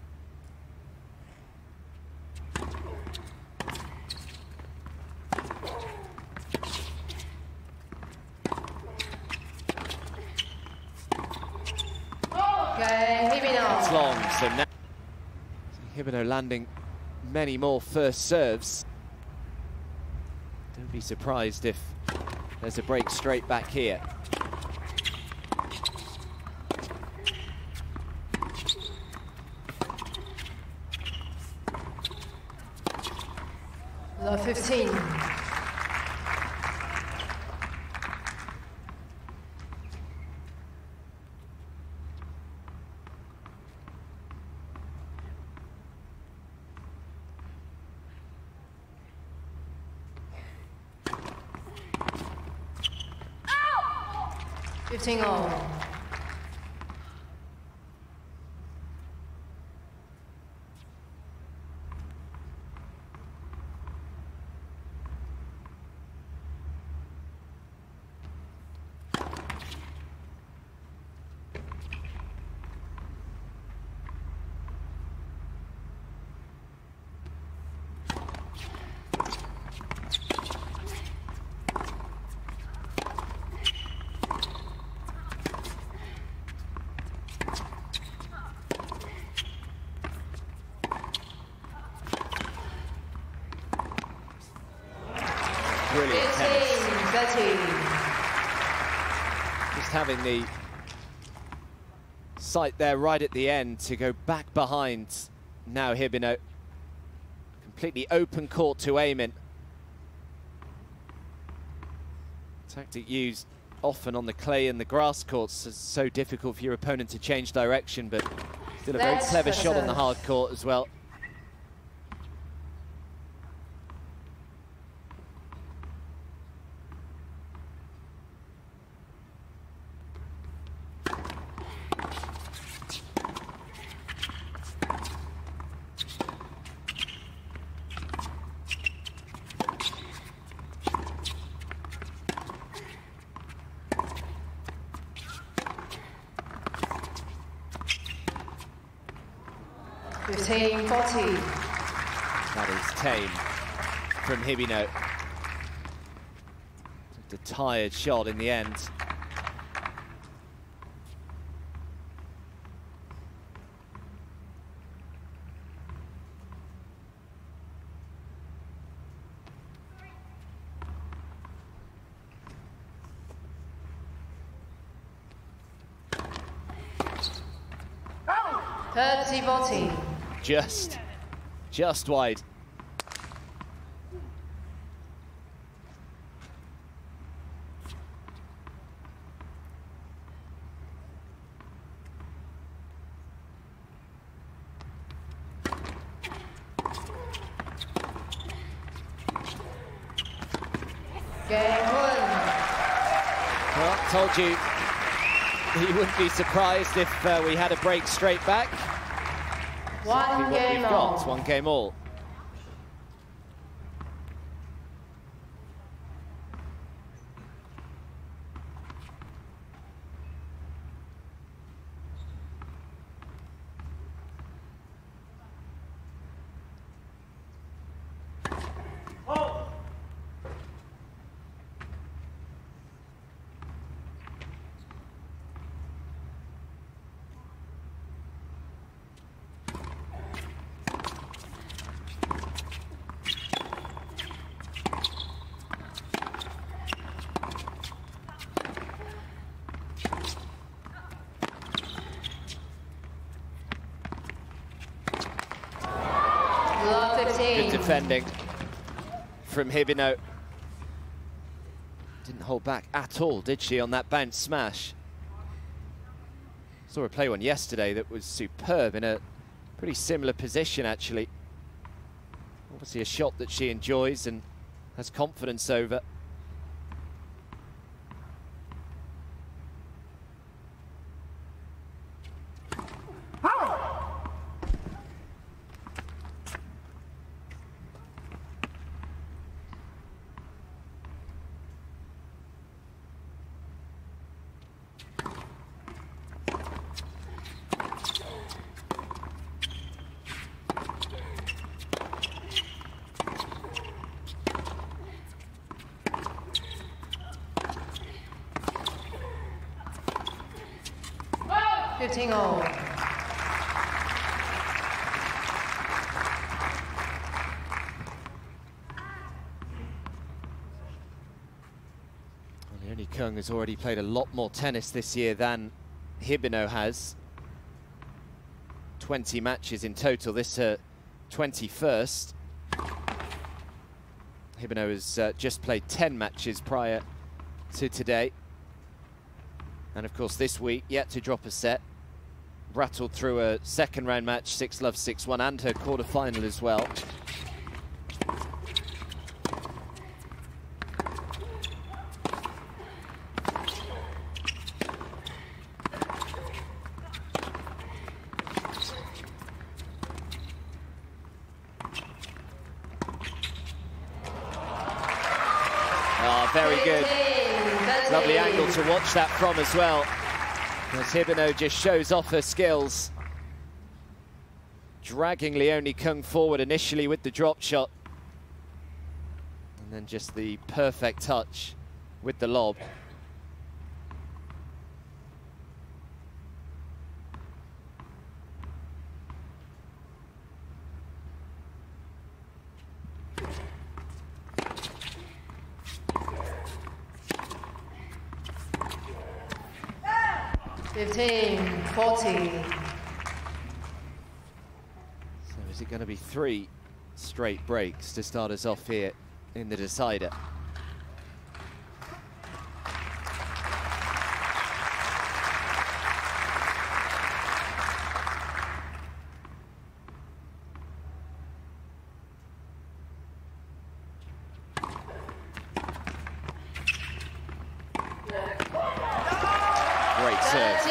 It's long, so now Hibino landing many more first serves. Don't be surprised if there's a break straight back here. fifteen. fifteen all. Just having the sight there right at the end to go back behind now Hibino. Completely open court to aim in. Tactic used often on the clay and the grass courts. It's so difficult for your opponent to change direction, but still a very That's clever shot on the hard court as well. fifteen forty. That is tame from Hibino. Just a tired shot in the end. thirty forty. Just, just wide. Game one. Well, told you he wouldn't be surprised if uh, we had a break straight back. One Exactly what game we've got. all. One game all. Good defending from Hibino. Didn't hold back at all, did she, on that bounce smash? Saw her play one yesterday that was superb in a pretty similar position, actually. Obviously a shot that she enjoys and has confidence over. fifteen all. Leonie Kung has already played a lot more tennis this year than Hibino has. twenty matches in total, this her twenty-first. Hibino has uh, just played ten matches prior to today. And of course this week, yet to drop a set. Rattled through a second round match, six love, six one, and her quarter-final as well. Oh, very good. Lovely angle to watch that from as well. As Hibino just shows off her skills. Dragging Leonie Kung forward initially with the drop shot. And then just the perfect touch with the lob. fifteen forty. So is it going to be three straight breaks to start us off here in the decider? Great serve.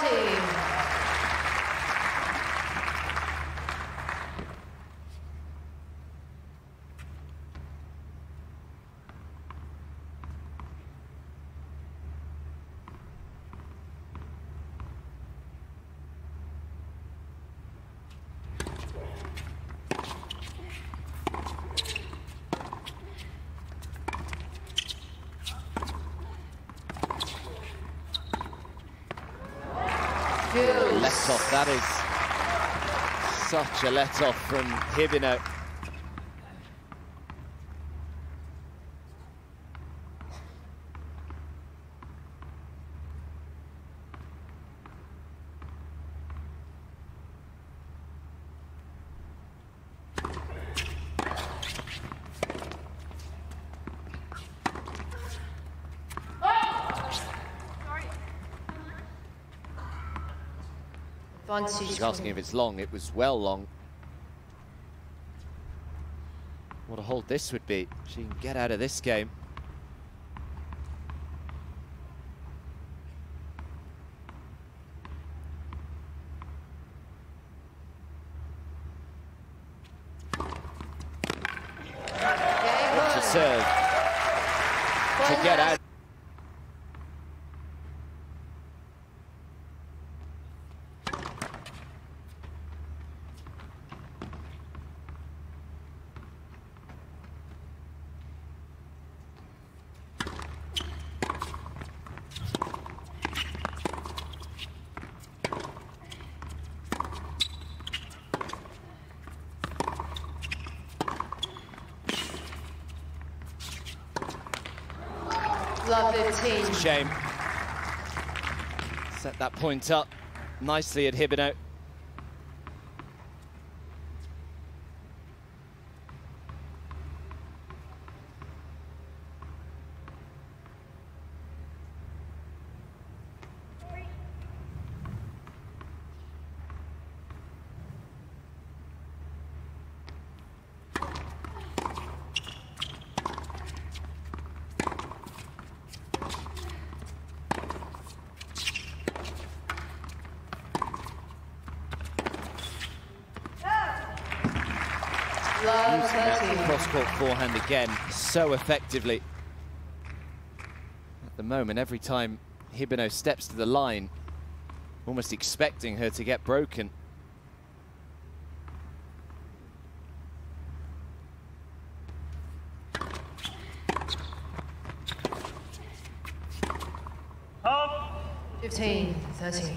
Let off, that is such a let off from Hibino. She's asking if it's long. It was well long. What a hold this would be. She can get out of this game. What a serve to get out. It's a shame. Set that point up nicely at Hibino. Using that cross-court forehand again so effectively. At the moment, every time Hibino steps to the line, almost expecting her to get broken. fifteen thirty.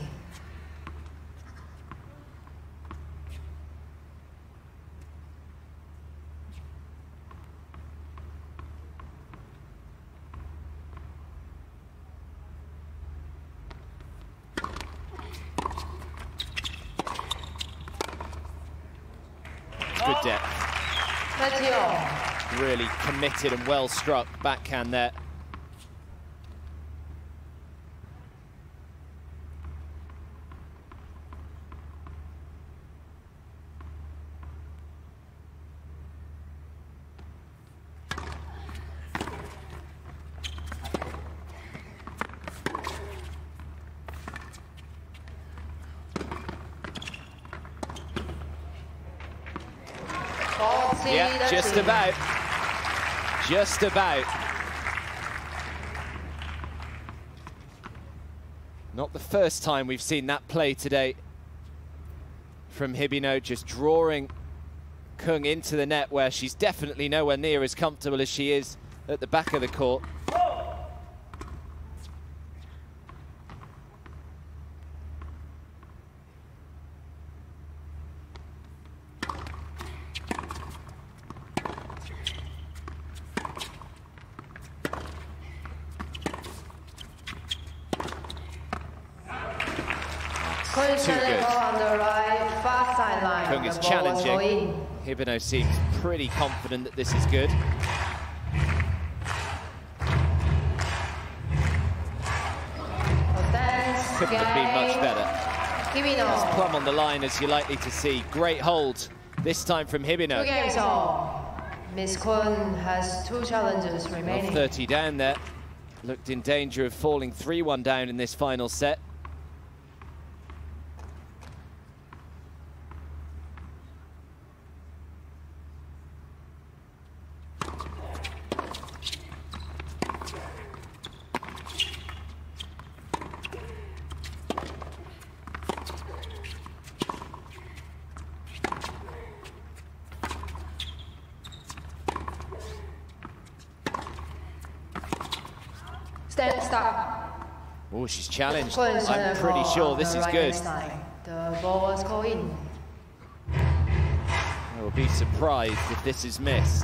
Good depth. Really committed and well struck backhand there. Yeah, just about. Just about. Not the first time we've seen that play today from Hibino, just drawing Kung into the net where she's definitely nowhere near as comfortable as she is at the back of the court. Too good. On the right, far sideline. Kung is challenging. Hibino seems pretty confident that this is good. Couldn't have been much better. Hibino. As plumb on the line as you're likely to see. Great hold, this time from Hibino. Two games all. Miss Kun has two challenges remaining. Well, thirty down there. Looked in danger of falling three one down in this final set. Stand, stop. Oh, she's challenged. I'm pretty sure this is good. The ball was called in. I will be surprised if this is missed.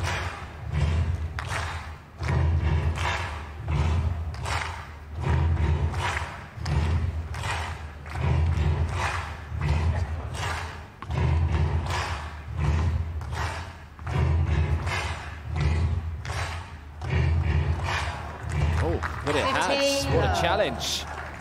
But it has. What a challenge.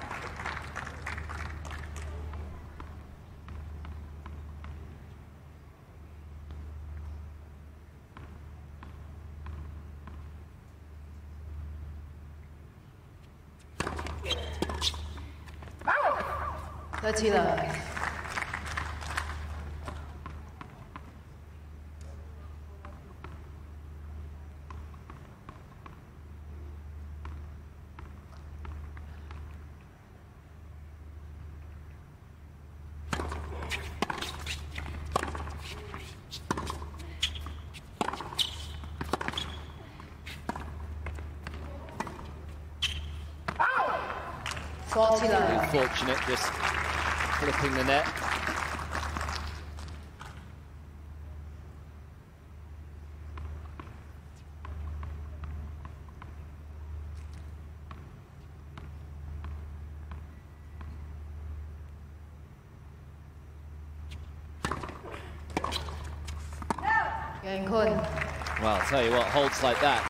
thirty love. forty love. Unfortunate, just flipping the net. Yang Kun. Well, I'll tell you what, holds like that.